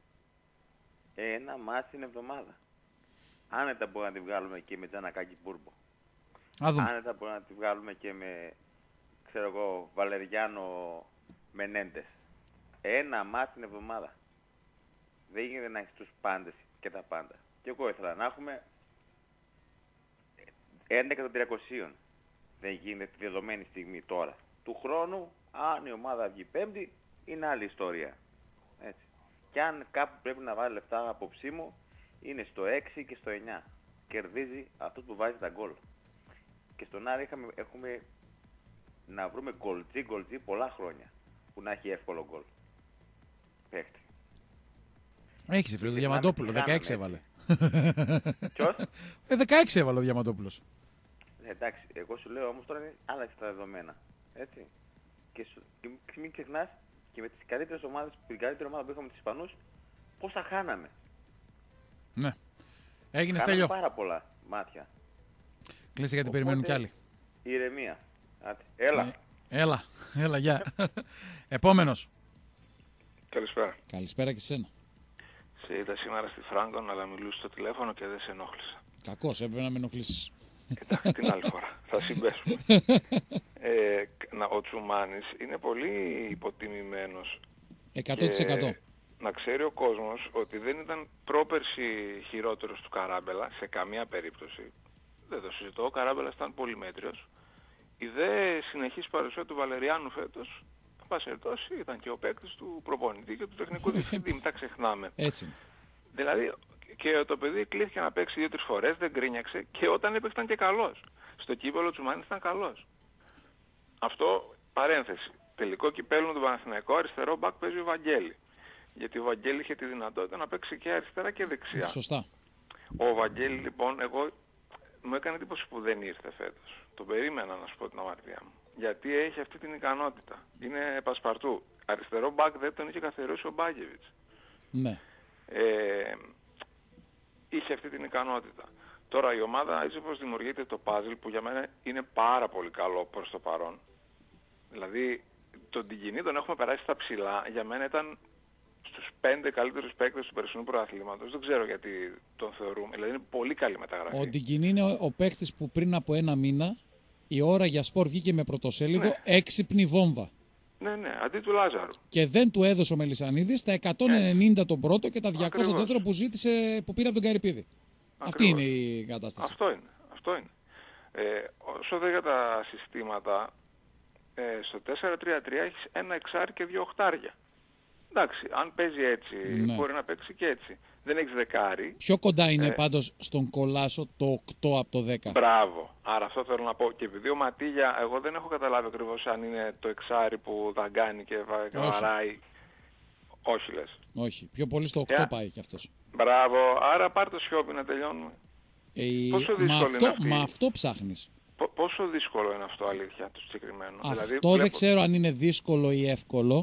Ένα μάτς την εβδομάδα. Άνετα μπορούμε να τη βγάλουμε και με Τζανακάκη Μπούρμπο.
Α δούμε.
Άνετα μπορούμε να τη βγάλουμε και με, ξέρω εγώ, Βαλεριάνο Μενέντες. Ένα μάτς την εβδομάδα. Δεν γίνεται να έχεις τους πάντες και τα πάντα. Και εγώ ήθελα να έχουμε έντεκα των τριακοσίων. Δεν γίνεται τη δεδομένη στιγμή τώρα. Του χρόνου, αν η ομάδα βγει πέμπτη, είναι άλλη ιστορία. Έτσι. Και αν κάπου πρέπει να βάλει λεφτά απόψη μου, είναι στο έξι και στο εννιά. Κερδίζει αυτός που βάζει τα γκολ. Και στον Άρη είχαμε, έχουμε να βρούμε γκολτζί γκολτζί πολλά χρόνια. Που να έχει εύκολο γκολ. Παίχτη.
Έχεις φίλε, το
Και
Διαμαντόπουλο,
θυμάμαι τι
δεκαέξι έβαλε.
κάναμε, Ποιος?
Ε, δεκαέξι έβαλε ο Διαμαντόπουλος.
Ε, εντάξει, εγώ σου λέω όμως τώρα είναι άλλα τα δεδομένα. Έτσι. Και, σου, και μην ξεχνάς και με τις καλύτερες ομάδες, την καλύτερη ομάδα που είχαμε τους Ισπανούς, πόσα χάναμε.
Ναι. Έγινε
Χάναμε
Στέλιο.
πάρα πολλά μάτια.
Κλείσε γιατί
Οπότε,
περιμένουν κι άλλοι.
Ηρεμία. Άτε. Έλα.
Ε, έλα, έλα, γεια. Επόμενος.
Καλησπέρα.
Καλησπέρα και σένα.
Σε είδα σήμερα στη Φράγκον, αλλά μιλούσε στο τηλέφωνο και δεν σε ενόχλησα.
Κακός, έπρεπε να με ενοχλήσεις.
Εντάξει, την άλλη φορά. Θα συμπέσουμε. ε, να, ο Τσουμάνης είναι πολύ υποτιμημένος.
εκατό τοις εκατό.
Και να ξέρει ο κόσμος ότι δεν ήταν πρόπερση χειρότερος του Καράμπελα σε καμία περίπτωση. Δεν το συζητώ. Ο Καράμπελας ήταν πολύ μέτριος. Η δε συνεχής παρουσία του Βαλεριάνου φέτος, εν πάση περιπτώσει, ήταν και ο παίκτης του προπονητή και του τεχνικού διευθυντή. Μην τα ξεχνάμε.
Έτσι είναι.
Δηλαδή και το παιδί κλείθηκε να παίξει δύο-τρεις φορές, δεν γκρίνιαξε και όταν έπαιξε ήταν και καλός. Στο κύπελλο Τσουμάνης ήταν καλός. Αυτό παρένθεση. Τελικό κυπέλλο με τον Παναθηναϊκό, αριστερό μπακ παίζει ο Βαγγέλη. Γιατί ο Βαγγέλη είχε τη δυνατότητα να παίξει και αριστερά και δεξιά.
Σωστά.
Ο Βαγγέλη λοιπόν, εγώ μου έκανε εντύπωση που δεν ήρθε φέτος. Τον περίμενα να σου πω την αμαρτία μου. Γιατί έχει αυτή την ικανότητα. Είναι πασπαρτού. Αριστερό μπακ δεν τον είχε καθιερώσει ο Μπάκεβιτς.
Ναι.
Ε, είχε αυτή την ικανότητα. Τώρα η ομάδα έτσι όπως δημιουργείται το puzzle που για μένα είναι πάρα πολύ καλό προς το παρόν. Δηλαδή τον Τικινή τον έχουμε περάσει στα ψηλά. Για μένα ήταν στους πέντε καλύτερους παίκτες του περσινού πρωταθλήματος. Δεν ξέρω γιατί τον θεωρούμε. Δηλαδή είναι πολύ καλή μεταγραφή.
Ο Ντικινή είναι ο, ο παίχτης που πριν από ένα μήνα Η ώρα για σπορ βγήκε με πρωτοσέλιδο
Ναι.
έξυπνη βόμβα.
Ναι, ναι, αντί του Λάζαρου.
Και δεν του έδωσε ο Μελισσανίδης τα εκατόν ενενήντα τον πρώτο και τα διακόσια
Ακριβώς.
το δεύτερο που, ζήτησε, που πήρε από τον Καρυπίδη. Αυτή
Ακριβώς.
είναι η κατάσταση.
Αυτό είναι. Αυτό είναι. Ε, όσο δε για τα συστήματα, ε, στο τέσσερα τρία τρία έχεις ένα εξάρι και δύο οχτάρια. Εντάξει, αν παίζει έτσι,
Ναι.
μπορεί να παίξει και έτσι. Δεν έχεις δεκάρι.
Πιο κοντά είναι
Ε.
πάντως στον Κολάσο το οκτώ από το δέκα.
Μπράβο. Άρα αυτό θέλω να πω. Και επειδή ο Ματίγια, εγώ δεν έχω καταλάβει ακριβώς αν είναι το εξάρι που δαγκάνει και βα- και
Όχι.
βαράει. Όχι λες.
Όχι, πιο πολύ στο οκτώ
Ε.
πάει κι αυτός.
Μπράβο. Άρα πάρ' το Σιώπη να τελειώνουμε.
Ε,
Πόσο
με,
δύσκολη
αυτό,
είναι αυτή?
με αυτό ψάχνεις.
Πο- πόσο δύσκολο είναι αυτό αλήθεια το συγκεκριμένο.
Αυτό
Δηλαδή,
δεν
βλέπω-
ξέρω αν είναι δύσκολο ή εύκολο.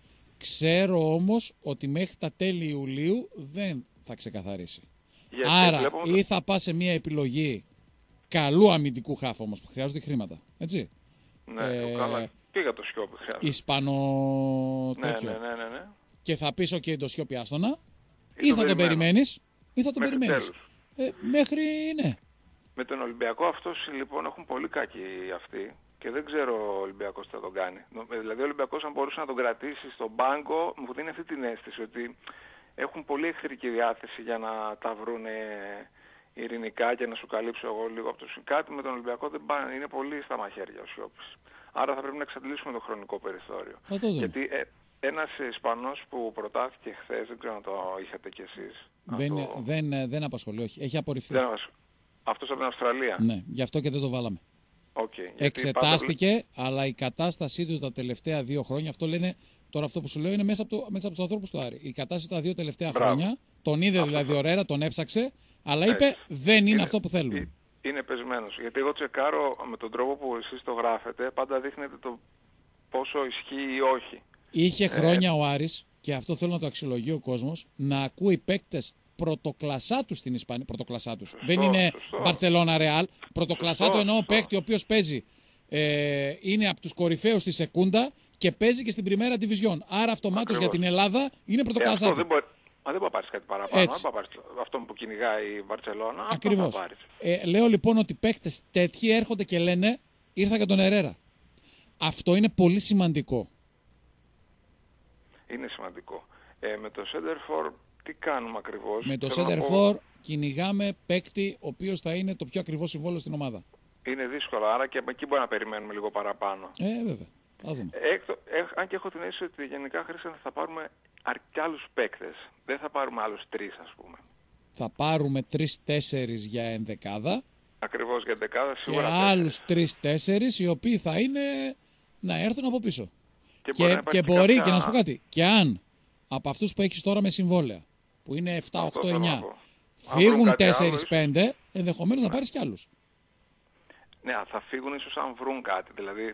Ξέρω όμως ότι μέχρι τα τέλη Ιουλίου δεν θα ξεκαθαρίσει.
Γιατί
Άρα
βλέπουμε το-
ή θα πας σε μια επιλογή καλού αμυντικού χάφ όμως που χρειάζονται χρήματα. Έτσι.
Ναι,
ε,
καλά. Πήγα το Σιώπη χρειάζεται.
Ισπανο
Ναι,
τέτοιο.
ναι, ναι, ναι, ναι.
Και θα πεις ok το Σιώπη άστονα
Ή
ή
το
θα τον
περιμένω.
περιμένεις ή θα τον
Μέχρι
περιμένεις.
τέλους.
Ε, μέχρι ναι.
Με τον Ολυμπιακό αυτός λοιπόν έχουν πολύ κακή αυτοί και δεν ξέρω ο Ολυμπιακός τι θα τον κάνει. Νο- Δηλαδή ο Ολυμπιακός αν μπορούσε να τον κρατήσει στον πάγκο μου δίνει αυτή την αίσθηση ότι έχουν πολύ εχθρική διάθεση για να τα βρούνε ειρηνικά και να σου καλύψω εγώ λίγο από το συ- κάτι με τον Ολυμπιακό δεν πάνε, είναι πολύ στα μαχαίρια ο Σιώπης. Άρα θα πρέπει να εξαντλήσουμε το χρονικό περιθώριο.
Θα το δούμε.
Γιατί ε, ένας Ισπανός που προτάθηκε χθες, δεν ξέρω αν το είχατε κι εσείς. να
Δεν,
το-
δεν, δεν απασχολεί, όχι. Έχει απορριφθεί.
δεν μας- Αυτός από την Αυστραλία.
Ναι, γι' αυτό και δεν το βάλαμε.
Okay, γιατί
Εξετάστηκε, αλλά η κατάστασή του τα τελευταία δύο χρόνια, αυτό λένε, τώρα αυτό που σου λέω είναι μέσα από, το, μέσα από τους ανθρώπους του Άρη. Η κατάσταση τα δύο τελευταία
Μπράβο.
χρόνια, τον είδε δηλαδή ο Ρέρα, τον έψαξε, αλλά είπε
Έτσι.
δεν είναι,
Είναι-
αυτό που θέλουμε.
Ε, Είναι πεσμένος. Γιατί εγώ τσεκάρω με τον τρόπο που εσείς το γράφετε, πάντα δείχνετε το πόσο ισχύει ή όχι.
Είχε χρόνια ο Άρης, και αυτό θέλω να το αξιολογεί ο κόσμος, να ακούει παίκτες πρωτοκλασσά του στην Ισπανία. Πρωτοκλασσά τους. Δεν είναι
σωστό.
Μπαρτσελώνα Ρεάλ. Πρωτοκλασσά
Σωστό,
του εννοώ
σωστό.
παίκτη ο οποίος παίζει. Ε, είναι από τους κορυφαίους στη Σεκούντα και παίζει και στην Πριμέρα Division. Άρα αυτομάτως για
Ακριβώς.
την Ελλάδα είναι
Ε,
πρωτοκλασσά
αυτό
του.
δεν μπορεί, μα δεν μπορεί να πάρεις κάτι παραπάνω.
Έτσι.
Δεν μπορεί να πάρεις αυτό που κυνηγάει η Βαρτσελώνα. Αυτό
Ακριβώς.
θα πάρεις.
Ε, λέω λοιπόν ότι παίκτες τέτοιοι έρχονται και λένε ήρθα για τον Ερέρα. Αυτό είναι πολύ σημαντικό.
Είναι σημαντικό. Ε, με το Center for τι κάνουμε ακριβώς.
Με το
Θέλω να
Center
πω,
for κυνηγάμε παίκτη ο οποίος θα είναι το πιο ακριβό συμβόλαιο στην ομάδα.
Είναι δύσκολο, άρα και εκεί μπορεί να περιμένουμε λίγο παραπάνω.
Ε, βέβαια. Θα δούμε.
Έκτο, ε, αν και έχω την αίσθηση ότι γενικά Χρήστο θα πάρουμε αρκετά άλλους παίκτες. Δεν θα πάρουμε άλλους τρεις ας πούμε.
Θα πάρουμε τρεις-τέσσερις για ενδεκάδα
Ακριβώς για δεκάδα
και
σίγουρα τέσσερις.
άλλους τρεις-τέσσερις οι οποίοι θα είναι να έρθουν από πίσω.
Και,
Και,
μπορεί,
και,
να υπάρχει
μπορεί,
κάποια-
και να σου πω κάτι, και αν από αυτούς που έχεις τώρα με συμβόλαια, που είναι επτά,
Αυτό
οκτώ,
θέλω να
εννιά,
πω. Αν βρουν
φύγουν
κάτι άλλο,
τέσσερις
ίσως-
πέντε, ενδεχομένως να πάρεις κι άλλους.
Ναι, θα φύγουν ίσως αν βρουν κάτι. Δηλαδή,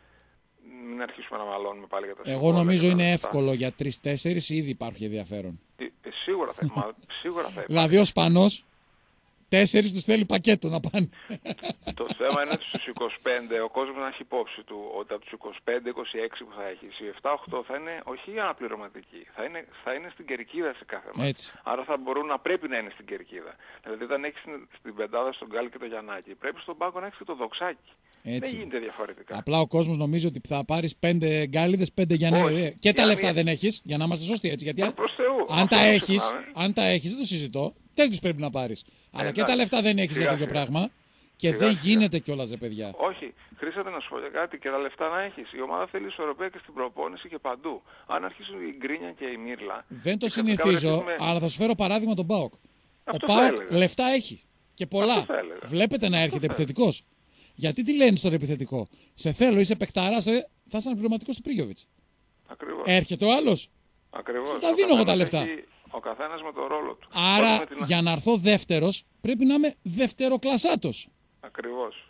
μην αρχίσουμε να μαλώνουμε πάλι για τα
Εγώ
συμβόλαια
νομίζω
και τα
είναι
λεφτά.
εύκολο για τρεις-τέσσερις, ήδη υπάρχει ενδιαφέρον.
Ε, ε, σίγουρα θα, μα, σίγουρα θα υπάρχει.
Δηλαδή ο Σπανός, τέσσερις τους θέλει πακέτο να πάνε.
Το θέμα είναι ότι στους είκοσι πέντε ο κόσμος να έχει υπόψη του ότι από τους είκοσι πέντε είκοσι έξι που θα έχει, οι επτά οκτώ θα είναι όχι αναπληρωματικοί, θα είναι, θα είναι στην κερκίδα σε κάθε μάτι.
Έτσι.
Άρα θα μπορούν να πρέπει να είναι στην κερκίδα. Δηλαδή όταν έχεις στην, στην πεντάδα στον Γκάλι και το Γιαννάκη, πρέπει στον πάγκο να έχεις και το Δοξάκι.
Έτσι.
Δεν γίνεται διαφορετικά.
Απλά ο κόσμος νομίζει ότι θα πάρεις πέντε γκάλιδες, πέντε
Όχι.
Γιαννάκη. Και τα
Για
λεφτά
μία-
δεν έχεις, για να είμαστε σωστοί έτσι. Γιατί αν,
Προς Θεού,
αν
αυτό
τα
δεν
έχεις,
ξεχνάμε.
αν τα έχεις, δεν το συζητώ, τέτοιους πρέπει να πάρεις. Αλλά και τα
εντάξει.
λεφτά δεν έχεις για
Σιγά,
τέτοιο
σιγά.
πράγμα. Και
Σιγά,
δεν
σιγά.
γίνεται κιόλας, ρε παιδιά.
Όχι, χρήσατε να σου πω για κάτι και τα λεφτά να έχεις. Η ομάδα θέλει ισορροπία και στην προπόνηση και παντού. Αν αρχίσουν η Γκρίνια και η Μύρλα...
Δεν το
και ξαφνικά
συνηθίζω,
βρεθούμε-
αλλά θα σου φέρω παράδειγμα τον ΠΑΟΚ. Ο
Αυτό θα
ΠΑΟΚ
έλεγα.
λεφτά έχει. Και πολλά.
Αυτό θα έλεγα.
Βλέπετε να έρχεται επιθετικός. Γιατί τι λένε στον επιθετικό. Σε θέλω, είσαι παικταράς, τώρα θα είσαι αναπληρωματικός του Πρίγιοβιτς.
Ακριβώς.
Έρχεται ο άλλος.
Ακριβώς.
σου τα
Ο
δίνω εγώ τα
καθένας
λεφτά.
έχει- Ο καθένας με το ρόλο του.
Άρα
Όχι με την-
για να έρθω δεύτερος πρέπει να είμαι δευτεροκλασσάτος.
Ακριβώς.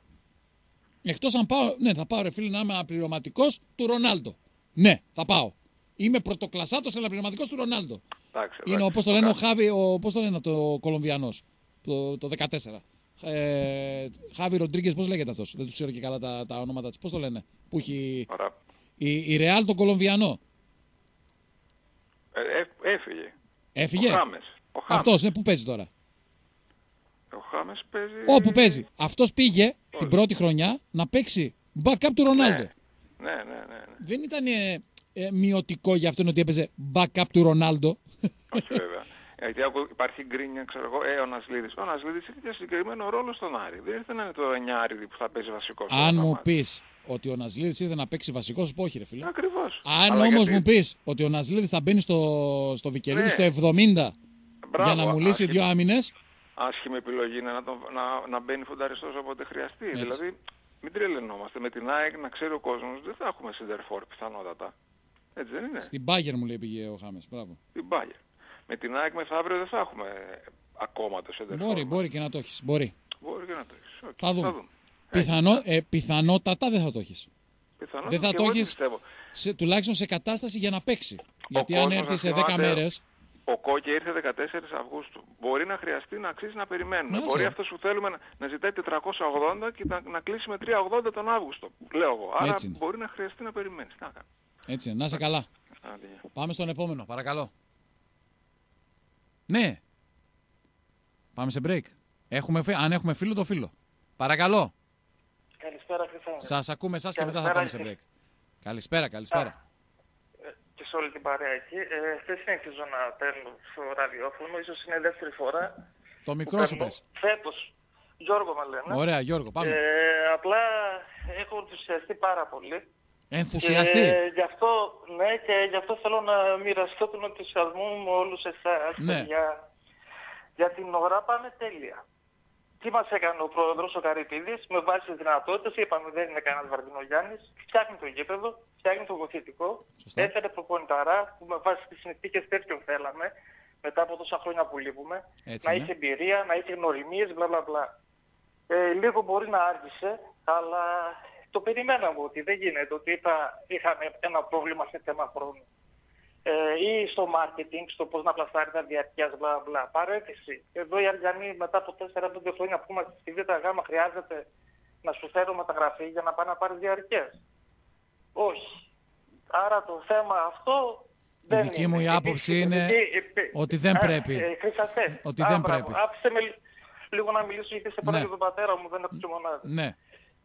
Εκτός αν πάω, ναι, θα πάω ρε φίλε να είμαι αναπληρωματικός του Ρονάλντο. Ναι, θα πάω. Είμαι πρωτοκλασσάτος αναπληρωματικός του Ρονάλντο.
Εντάξει,
Είναι
εντάξει,
όπως το λένε ο
κα-
Χάβι, ο, πώς το λένε το Κολομβιανός, το, το δεκατέσσερα. Ε, Χάβι Ροντρίγκες, πώς λέγεται αυτός, δεν τους ξέρω και καλά τα, τα ονόματα της, πώς το λένε, που έχει
Ωραία.
η, η Ρεάλ τον Κολομβιανό.
Ε, ε, έφυγε.
Έφυγε.
Ο Χάμες. Ο Χάμες.
Αυτός, ναι, που παίζει τώρα.
Ο Χάμες παίζει...
Όπου παίζει. Αυτός πήγε, την πρώτη χρονιά να παίξει backup του Ρονάλντο.
Ναι, ναι, ναι. ναι, ναι.
Δεν ήταν ε, ε, μειωτικό για αυτόν ότι έπαιζε backup του Ρονάλντο.
Όχι βέβαια. Γιατί υπάρχει γκρίνια, ξέρω εγώ, ε, ο Νασλίδης. Ο Νασλίδης έχει και συγκεκριμένο ρόλο στον Άρη. Δεν ήρθε να είναι το εννιάριδι που θα παίζει βασικό.
Αν μου πεις ότι ο Νασλίδης ήρθε να παίξει βασικό, σου πω όχι ρε φίλε.
Ακριβώς.
Αν όμως γιατί... μου πεις ότι ο Νασλίδης θα μπαίνει στο, στο Βικελίδη ναι. στο εβδομήντα Μπράβο, για να μου λύσει άσχημη, δύο άμυνες.
Άσχημη επιλογή είναι να, τον, να, να μπαίνει φουνταριστός όποτε χρειαστεί. Έτσι. Δηλαδή, μην τρελαινόμαστε. Με την ΑΕΚ να ξέρει ο κόσμος δεν θα έχουμε σεντερφόρ πιθανότατα. Έτσι δεν είναι.
Στην Bayern μου λέει πήγε ο Χάμες. Μπράβο.
Στην Bayern. Με την ΑΕΚ μεθαύριο δεν θα έχουμε ακόμα το σεντερφόρ.
Μπορεί, μπορεί και να το έχεις. Μπορεί.
Μπορεί και να το έχεις. Okay,
θα δούμε.
Θα δούμε.
Πιθανό, ε, πιθανότατα δεν θα το έχεις.
Πιθανότατα
δεν θα το έχεις σε, τουλάχιστον σε κατάσταση για να παίξει. Ο Γιατί αν έρθει σε δέκα μέρες...
Ο Κόκκι ήρθε δεκατέσσερις Αυγούστου. Μπορεί να χρειαστεί να αξίζει να περιμένουμε. Να, Μπορεί αυτός που θέλουμε να, να ζητάει τετρακόσια ογδόντα και να, να κλείσει με τριακόσια ογδόντα τον Αύγουστο. Λέω εγώ. Άρα μπορεί να χρειαστεί να περιμένεις. Να κάνει.
Έτσι είναι. Να είσαι καλά.
Άντε.
Πάμε στον επόμενο. Παρακαλώ. Ναι. Πάμε σε break. Έχουμε, αν έχουμε φίλο, το φίλο. Παρακαλώ.
Καλησπέρα, Χρυσάνη.
Σας ακούμε εσάς και μετά θα πάμε σε break. Καλησπέρα, καλησπέρα.
Και σε όλη την παρέα εκεί. Ε, δεν συνεχίζω να παίρνω στο ραδιόφωνο. Ίσως είναι η δεύτερη φορά.
Το μικρό σου πες.
Φέτος. Γιώργο με λένε.
Ωραία, Γιώργο, πάμε.
Ε, απλά έχω ενθουσιαστεί πάρα πολύ.
Ενθουσιαστεί.
Και γι' αυτό, ναι, και γι' αυτό θέλω να μοιραστώ τον ενθουσιασμό μου με όλους εσάς.
Ναι.
Για, για την ώρα πάμε τέλεια. Τι μας έκανε ο πρόεδρος, ο Καρυπίδης, με βάση τις δυνατότητες, είπαμε δεν είναι κανένας Βαρδινογιάννης, φτιάχνει το γήπεδο, φτιάχνει το βοηθητικό, έφερε προπονηταρά που με βάση τις συνθήκες τέτοιων θέλαμε, μετά από τόσα χρόνια που λείπουμε,
έτσι,
να
ναι.
είχε εμπειρία, να είχε γνωριμίες, μπλα μπλα μπλα. Ε, λίγο μπορεί να άργησε, αλλά το περιμέναμε ότι δεν γίνεται, ότι θα είχαμε ένα πρόβλημα σε θέμα χρόνου. Ε, ή στο marketing, στο πώς να πλασάρει τα διαρκείας, μπλα μπλα. Παρέτηση. Εδώ οι Αριανοί μετά από τέσσερα πέντε χρόνια που είμαστε στη ΒΓ χρειάζεται να σου φέρω μεταγραφή για να πάει να πάρει διαρκείας. Όχι. Άρα το θέμα αυτό
η
δεν
δική
είναι.
μου η άποψη είναι
ε,
ότι δεν πρέπει.
Ε, ε,
ότι
Α,
δεν
μπράβο.
πρέπει.
Άφησε με λίγο να μιλήσω γιατί σε πρώτα
Ναι.
για τον πατέρα μου, δεν έχω μονάδα.
Ναι.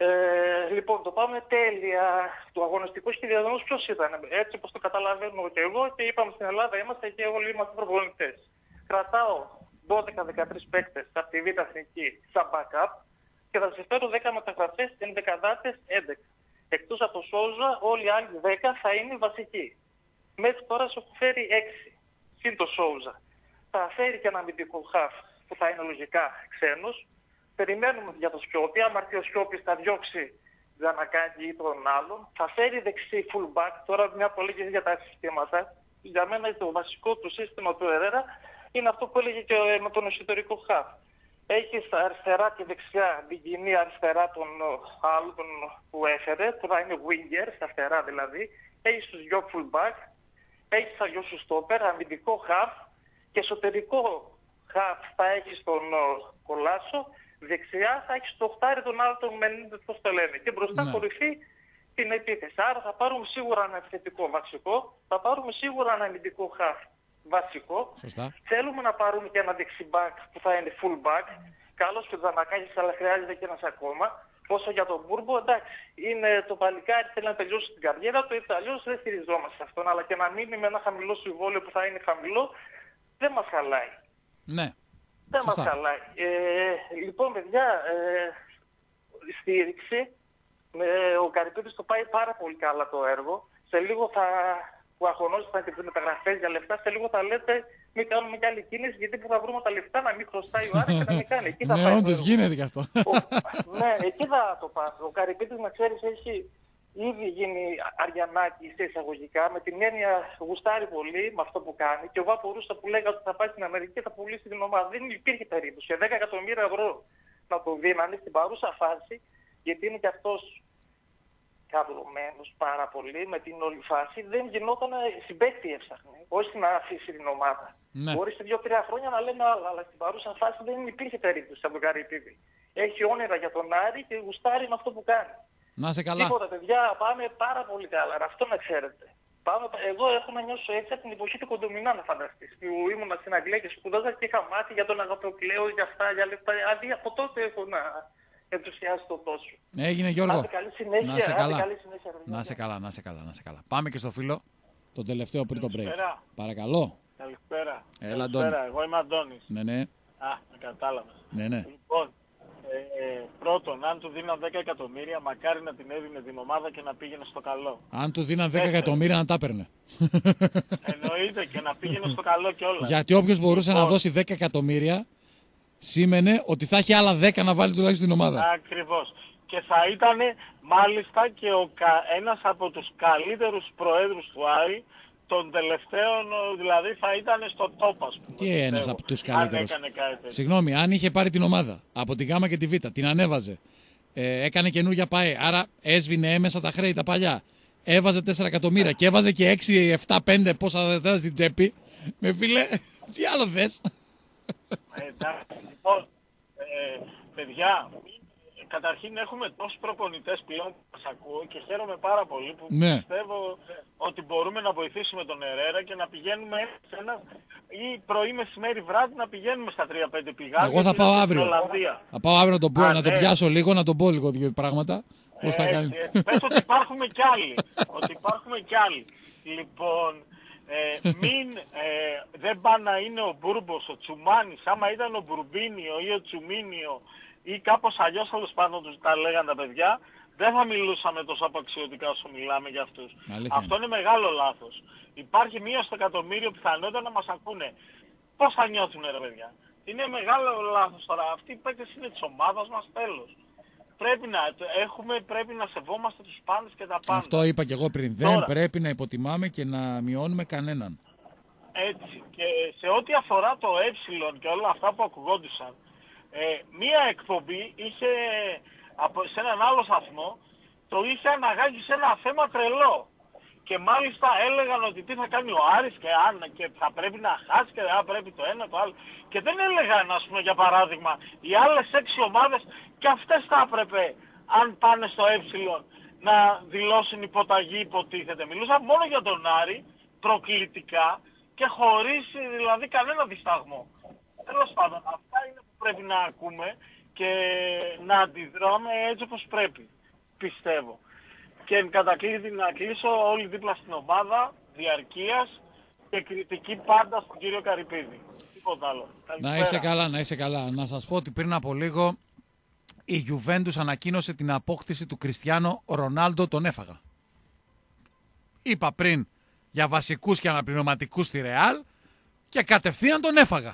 Ε, λοιπόν, το πάμε τέλεια. Το αγωνιστικό σχεδιασμός ποιος ήταν? Έτσι όπως το καταλαβαίνω και εγώ και είπαμε στην Ελλάδα είμαστε και όλοι είμαστε προπονητές. Κρατάω δώδεκα δεκατρείς παίκτες από τη Β' Εθνική σαν backup και θα σας φέρω δέκα μεταγραφές ενδεκαδάτες έντεκα. Εκτός από το Σόουζα όλοι οι άλλοι δέκα θα είναι βασικοί. Μέχρι τώρα σου έχω φέρει έξι. Συν το Σόουζα. Θα φέρει και ένα αμυντικό χαφ που θα είναι λογικά ξένος. Περιμένουμε για το Σιώπη, άμα έρθει ο Σιώπης θα διώξει για να κάνει ή τον άλλον. Θα φέρει δεξί fullback, τώρα μια που έλεγε για τα συστήματα. Για μένα το βασικό του σύστημα του Ερέρα είναι αυτό που έλεγε και με τον εσωτερικό χαφ. Έχει στα αριστερά και δεξιά την κοινή αριστερά των άλλων που έφερε, που θα είναι winger, στα αριστερά δηλαδή. Έχει τους δυο fullback, έχει τα δυο σου stopper, αμυντικό χαφ και εσωτερικό χαφ θα έχει στον Κολάσο. Δεξιά θα έχει στο χτάρι τον άλλο τον Μενίδες, πώς το λένε. Και μπροστά
ναι.
κορυφή την επίθεση. Άρα θα πάρουμε σίγουρα ένα επιθετικό βασικό, θα πάρουμε σίγουρα ένα αμυντικό χαφ βασικό.
Σωστά.
Θέλουμε να πάρουμε και ένα δεξιμπάκ που θα είναι full back. Καλώς και ο Δανακάκης, αλλά χρειάζεται και ένας ακόμα. Όσο για τον Μπούρμπο, εντάξει, είναι το παλικάρι, θέλει να τελειώσει την καριέρα του, έτσι αλλιώς δεν στηριζόμαστε σε αυτόν. Αλλά και να μείνει με ένα χαμηλό συμβόλαιο που θα είναι χαμηλό, δεν μας χαλάει.
Ναι.
Δεν
Σωστά.
μας χαλάει. Ε, λοιπόν, παιδιά, ε, στήριξη. Ε, ο Καρυπίδης το πάει πάρα πολύ καλά το έργο. Σε λίγο θα που αγωνόζησαν και τις μεταγραφές για λεφτά, σε λίγο θα λέτε μην κάνουμε κι άλλη κίνηση γιατί που θα βρούμε τα λεφτά να μην χρωστάει ο Άρης και να μην κάνει. Εκεί θα
ναι,
πάει
όντως γίνεται και αυτό.
Ο, ναι, εκεί θα το πάω. Ο Καρυπίδης, να ξέρεις, έχει ήδη γίνει αριανάκι σε εισαγωγικά, με την έννοια γουστάρει πολύ με αυτό που κάνει και ο Βαπορούστα που λέγανε ότι θα πάει στην Αμερική και θα πουλήσει την ομάδα. Δεν υπήρχε περίπτωση. δέκα εκατομμύρια ευρώ να το δίνανε στην παρούσα φάση, γιατί είναι και αυτός καυλωμένος πάρα πολύ με την όλη φάση, δεν γινόταν συμπαίκτη έψαχνε, όχι να αφήσει την ομάδα.
Ναι.
Μπορεί σε δύο τρία χρόνια να λέμε άλλα, αλλά στην παρούσα φάση δεν υπήρχε περίπτωση από τον Καρυπίδη. Έχει όνειρα για τον Άρη και γουστάρει με αυτό που κάνει.
Να σε καλά.
Τίποτα, παιδιά, πάμε πάρα πολύ καλά. Αυτό να ξέρετε. Πάμε, εγώ έχω να νιώσω έτσι από την εποχή του Κοντομινά, να φανταστείς. Που ήμουν στην Αγγλία και σπουδάζα και είχα μάθει για τον Αγαπητοκλέο, για αυτά, για λεφτά. Αντί από τότε έχω να ενθουσιάστηκε τόσο.
Έγινε, Γιώργο.
Άντε, καλή συνέχεια.
Να σε
Άντε,
καλά.
καλή συνέχεια,
Να σε καλά, να σε καλά, να σε καλά. Πάμε και στο φίλο, τον τελευταίο πριν το break.
Καλησπέρα.
Παρακαλώ.
Καλησπέρα.
Έλα, Αντώνη.
Καλησπέρα. Εγώ είμαι Αντώνης.
Ναι, ναι.
Α, με κατάλαβες.
Ναι, ναι.
Λοιπόν, ε, πρώτον, αν του δίναν δέκα εκατομμύρια, μακάρι να την έδινε την ομάδα και να πήγαινε στο καλό.
Αν του δίναν δέκα εκατομμύρια να τα έπαιρνε.
Εννοείται και να πήγαινε στο καλό κιόλας.
Γιατί όποιος μπορούσε
Λοιπόν,
να δώσει δέκα εκατομμύρια, σήμαινε ότι θα έχει άλλα δέκα να βάλει τουλάχιστον την ομάδα.
Ακριβώς. Και θα ήταν μάλιστα και ο, κα- ένας από τους καλύτερους προέδρους του Άρη των τελευταίων, δηλαδή θα ήταν στο top, ας πούμε.
Και ένας
πιστεύω,
από τους
αν
καλύτερους.
έκανε κάτι τέτοιο.
Συγγνώμη, αν είχε πάρει την ομάδα από την Γ και τη Β, την ανέβαζε, ε, έκανε καινούργια ΠΑΕ, άρα έσβηνε έμεσα τα χρέη τα παλιά, έβαζε τέσσερα εκατομμύρια και έβαζε και έξι, επτά, πέντε πόσα δεν στην τσέπη, με φίλε, τι άλλο θες.
Ε, εντάξει, λοιπόν, ε, παιδιά, καταρχήν έχουμε τόσους προπονητές πλέον που σας ακούω και χαίρομαι πάρα πολύ που
Ναι.
πιστεύω ότι μπορούμε να βοηθήσουμε τον Ερέρα και να πηγαίνουμε σε ένα ή πρωί, μεσημέρι, βράδυ να πηγαίνουμε στα τρία πέντε πηγάδια.
Εγώ θα
και
πάω
στην
αύριο.
Ολλανδία.
Θα πάω αύριο να τον, πω,
Α,
να τον
ναι.
πιάσω λίγο, να τον πω λίγο δύο πράγματα. Πώς θα
Έτσι,
κάνει.
έτσι. Πες ότι υπάρχουμε κι άλλοι. Ότι υπάρχουμε κι άλλοι. Λοιπόν, ε, μην, ε, δεν πάει να είναι ο Μπούρμπος, ο Τσουμάνης, άμα ήταν ο Μπουρμπίνιο ή ο Τσουμίνιο ή κάπως αλλιώς τέλος πάντων τους τα λέγανε τα παιδιά, δεν θα μιλούσαμε τόσο απαξιωτικά όσο μιλάμε για αυτούς.
Αλήθεια.
Αυτό είναι μεγάλο λάθος. Υπάρχει μία στο εκατομμύριο πιθανότητα να μας ακούνε. Πώς θα νιώθουνε ρε παιδιά. Είναι μεγάλο λάθος τώρα. Αυτοί οι παίκτες είναι της ομάδας μας, τέλος. Πρέπει να, έχουμε, πρέπει να σεβόμαστε τους πάντες και τα πάντα.
Αυτό είπα και εγώ πριν.
Τώρα.
Δεν πρέπει να υποτιμάμε και να μειώνουμε κανέναν.
Έτσι. Και σε ό,τι αφορά το ε και όλα αυτά που ακουγόντουσαν, ε, μία εκπομπή είχε, από, σε έναν άλλο σταθμό, το είχε αναγάγει σε ένα θέμα τρελό. Και μάλιστα έλεγαν ότι τι θα κάνει ο Άρης και, αν, και θα πρέπει να χάσει και αν πρέπει το ένα το άλλο. Και δεν έλεγαν, ας πούμε, για παράδειγμα, οι άλλες έξι ομάδες και αυτές θα έπρεπε, αν πάνε στο ε, να δηλώσουν υποταγή, υποτίθεται. Μιλούσαν μόνο για τον Άρη, προκλητικά και χωρίς δηλαδή κανένα δισταγμό. Τέλος πάντων, αυτά είναι που πρέπει να ακούμε και να αντιδράμε έτσι όπως πρέπει, πιστεύω. Και εν κατακλείδη να κλείσω όλοι δίπλα στην ομάδα, διαρκείας και κριτική πάντα στον κύριο Καρυπίδη. Τίποτα άλλο.
Να
Καλησπέρα.
είσαι καλά, να είσαι καλά. Να σας πω ότι πριν από λίγο η Juventus ανακοίνωσε την απόκτηση του Κριστιάνο Ρονάλντο, τον έφαγα. Είπα πριν για βασικούς και αναπληρωματικούς στη Ρεάλ και κατευθείαν τον έφαγα.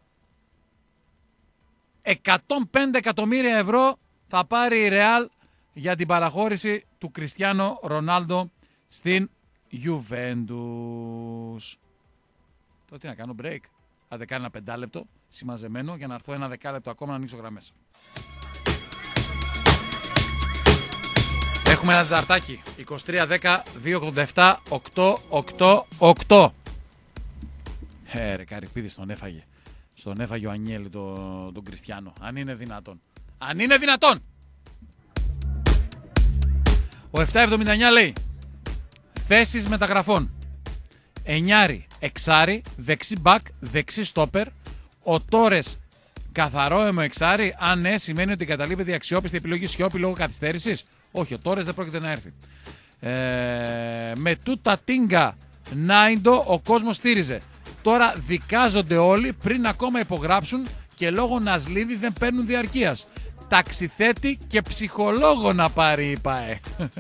εκατόν πέντε εκατομμύρια ευρώ θα πάρει η Ρεάλ για την παραχώρηση του Κριστιάνο Ρονάλντο στην Juventus. Τώρα τι να κάνω, break. Άντε κάνει ένα πεντάλεπτο συμμαζεμένο για να έρθω ένα δεκάλεπτο ακόμα να ανοίξω γραμμές. Έχουμε ένα τεταρτάκι. είκοσι τρία δέκα δύο ογδόντα επτά οκτώ οκτώ οκτώ. Ε, ρε Καρυπίδης τον έφαγε. Στον έφαγε ο Ανιέλη τον, τον Κριστιάνο. Αν είναι δυνατόν. Αν είναι δυνατόν! Ο επτακόσια εβδομήντα εννιά λέει θέσεις μεταγραφών. Εννιάρι, εξάρι, δεξί μπακ, δεξί στόπερ. Ο Τόρες καθαρό αιμο εξάρι. Αν ναι, σημαίνει ότι καταλείπεται η αξιόπιστη επιλογή Σιώπη λόγω καθυστέρησης. Όχι, ο Τόρες δεν πρόκειται να έρθει. Ε, με τούτα τίνγκα Νάιντο ο κόσμος στήριζε. Τώρα δικάζονται όλοι πριν ακόμα υπογράψουν και λόγω Νασλίδη δεν παίρνουν διαρκείας. Ταξιθέτη και ψυχολόγο να πάρει η ΠΑΕ.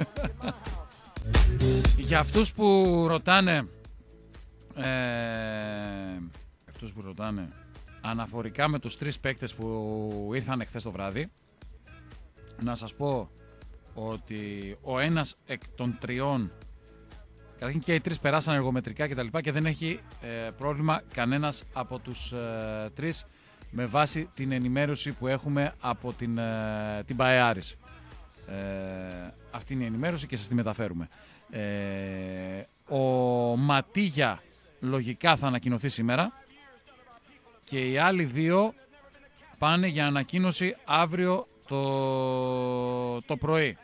Για αυτούς που ρωτάνε ε, αυτούς που ρωτάνε αναφορικά με τους τρεις παίκτες που ήρθαν εχθές το βράδυ, να σας πω ότι ο ένας εκ των τριών, καταρχήν και οι τρεις περάσαν εργομετρικά κτλ. Και, και δεν έχει ε, πρόβλημα κανένας από τους ε, τρεις με βάση την ενημέρωση που έχουμε από την, ε, την ΠΑΕ Άρης. Ε, αυτή είναι η ενημέρωση και σας τη μεταφέρουμε. Ε, ο Ματίγια λογικά θα ανακοινωθεί σήμερα και οι άλλοι δύο πάνε για ανακοίνωση αύριο το, το πρωί.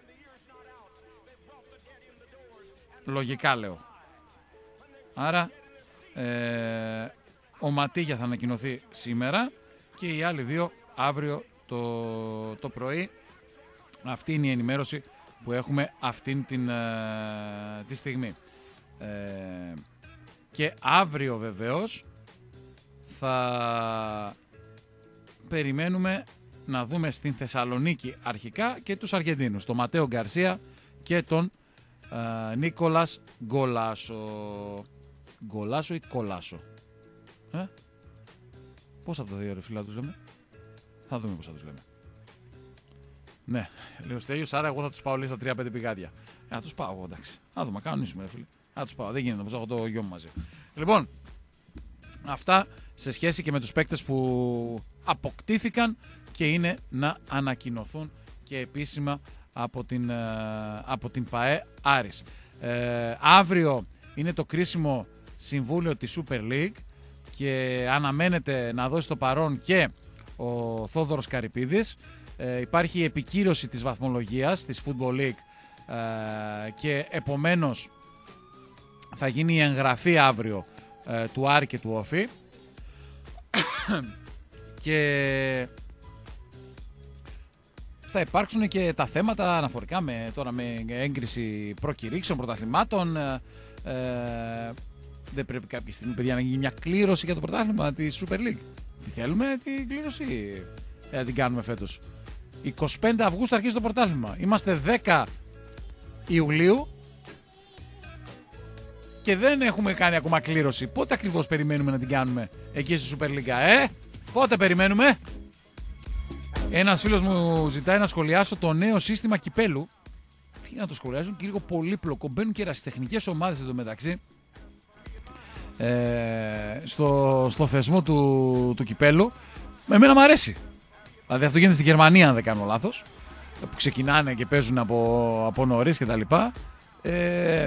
Λογικά λέω. Άρα ε, ο Ματίγια θα ανακοινωθεί σήμερα και οι άλλοι δύο αύριο το, το πρωί Αυτή είναι η ενημέρωση που έχουμε αυτήν την ε, τη στιγμή. Ε, και αύριο βεβαίως θα περιμένουμε να δούμε στην Θεσσαλονίκη αρχικά και τους Αργεντίνους, τον Ματέο Γκαρσία και τον ε, Νίκολας Γκολάσο. Γκολάσο ή Κολάσο? Ε? Πώς από τα δύο ρε φίλα τους λέμε? Θα δούμε πώς θα τους λέμε. Ναι, λέει ο Στέλιος, άρα εγώ θα τους πάω λέει στα τρία πέντε πηγάδια. Ε, θα τους πάω εγώ, εντάξει. Θα δούμε, κανονίσουμε ρε φίλε. Θα τους πάω, δεν γίνεται, όπως έχω το γιο μου μαζί. Λοιπόν, αυτά σε σχέση και με τους παίκτες που αποκτήθηκαν και είναι να ανακοινωθούν και επίσημα από την, από την ΠΑΕ Άρης. Ε, αύριο είναι το κρίσιμο συμβούλιο της Super League και αναμένεται να δώσει το παρόν και ο Θόδωρος Καρυπίδης. Ε, υπάρχει η επικύρωση της βαθμολογίας της Football League ε, και επομένως θα γίνει η εγγραφή αύριο ε, του Άρη και του Όφη και θα υπάρξουν και τα θέματα αναφορικά με, τώρα με έγκριση προκηρύξεων, πρωταθλημάτων. Ε, ε, δεν πρέπει κάποια στιγμή, παιδιά, να γίνει μια κλήρωση για το πρωτάθλημα της Super League? Τι θέλουμε, την κλήρωση ε, θα την κάνουμε φέτος. εικοστή πέμπτη Αυγούστου αρχίζει το πρωτάθλημα. Είμαστε δέκα Ιουλίου και δεν έχουμε κάνει ακόμα κλήρωση. Πότε ακριβώς περιμένουμε να την κάνουμε εκεί στη Super League, ε? Πότε περιμένουμε? Ένας φίλος μου ζητάει να σχολιάσω το νέο σύστημα κυπέλου. Τι να το σχολιάσουν, και λίγο πολύπλοκο. Μπαίνουν και ερασιτεχνικές ομάδες εντωμεταξύ ε, στο, στο θεσμό του, του κυπέλου. Εμένα μου αρέσει. Δηλαδή αυτό γίνεται στη Γερμανία, αν δεν κάνω λάθος, που ξεκινάνε και παίζουν από, από νωρίς και τα λοιπά. Ε,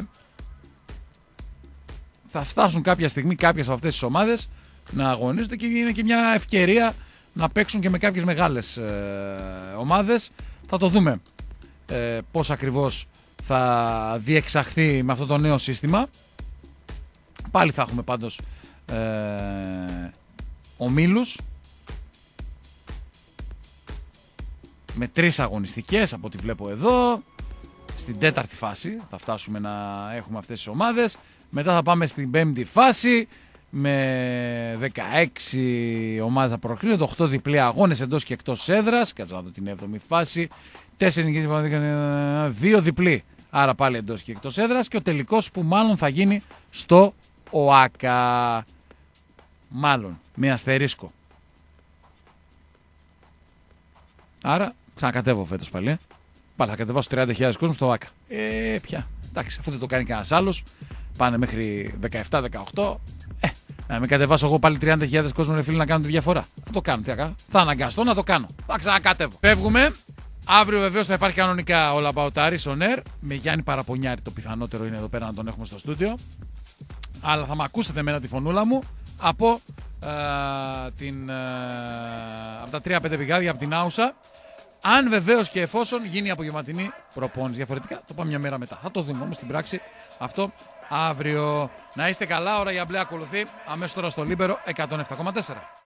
θα φτάσουν κάποια στιγμή κάποιες από αυτές τις ομάδες να αγωνίζονται και είναι και μια ευκαιρία να παίξουν και με κάποιες μεγάλες ε, ομάδες. Θα το δούμε ε, πώς ακριβώς θα διεξαχθεί με αυτό το νέο σύστημα. Πάλι θα έχουμε πάντως ε, ομίλους με τρεις αγωνιστικές από ό,τι βλέπω εδώ. Στην τέταρτη φάση θα φτάσουμε να έχουμε αυτές τις ομάδες. Μετά θα πάμε στην πέμπτη φάση με δεκαέξι ομάδες να προκρίνονται, οκτώ διπλή αγώνες εντός και εκτός έδρας. Κάτσε να δω την έβδομη φάση. τέσσερα νικήσεις, δύο διπλή. Άρα πάλι εντός και εκτός έδρας. Και ο τελικός που μάλλον θα γίνει στο ΟΑΚΑ. Μάλλον με αστερίσκο. Άρα ξανακατεύω φέτος πάλι. Ε. Πάλι θα κατεβάσω τριάντα χιλιάδες κόσμο στο ΟΑΚΑ. Ε, πια. Εντάξει, αφού δεν το κάνει κανένας άλλος. Πάνε μέχρι δεκαεπτά δεκαοκτώ. Ε, να μην κατεβάσω εγώ πάλι τριάντα χιλιάδες κόσμο, ρε φίλοι, να κάνω τη διαφορά. Θα το κάνω. Τι θα κάνω. Θα αναγκαστώ να το κάνω. Θα ξανακατεύω. Φεύγουμε. Αύριο βεβαίως θα υπάρχει κανονικά All About Aris on Air. Με Γιάννη Παραπονιάρη, το πιθανότερο είναι εδώ πέρα να τον έχουμε στο στούντιο. Αλλά θα με ακούσετε εμένα τη φωνούλα μου από, ε, την, ε, από τα τρία πέντε πηγάδια, από την Άουσα. Αν βεβαίως και εφόσον γίνει η απογευματινή προπόνηση. Διαφορετικά το πάμε μια μέρα μετά. Θα το δούμε όμως στην πράξη αυτό αύριο. Να είστε καλά, ώρα για μπλε ακολουθεί αμέσως τώρα στο Λίμπερο εκατόν επτά κόμμα τέσσερα.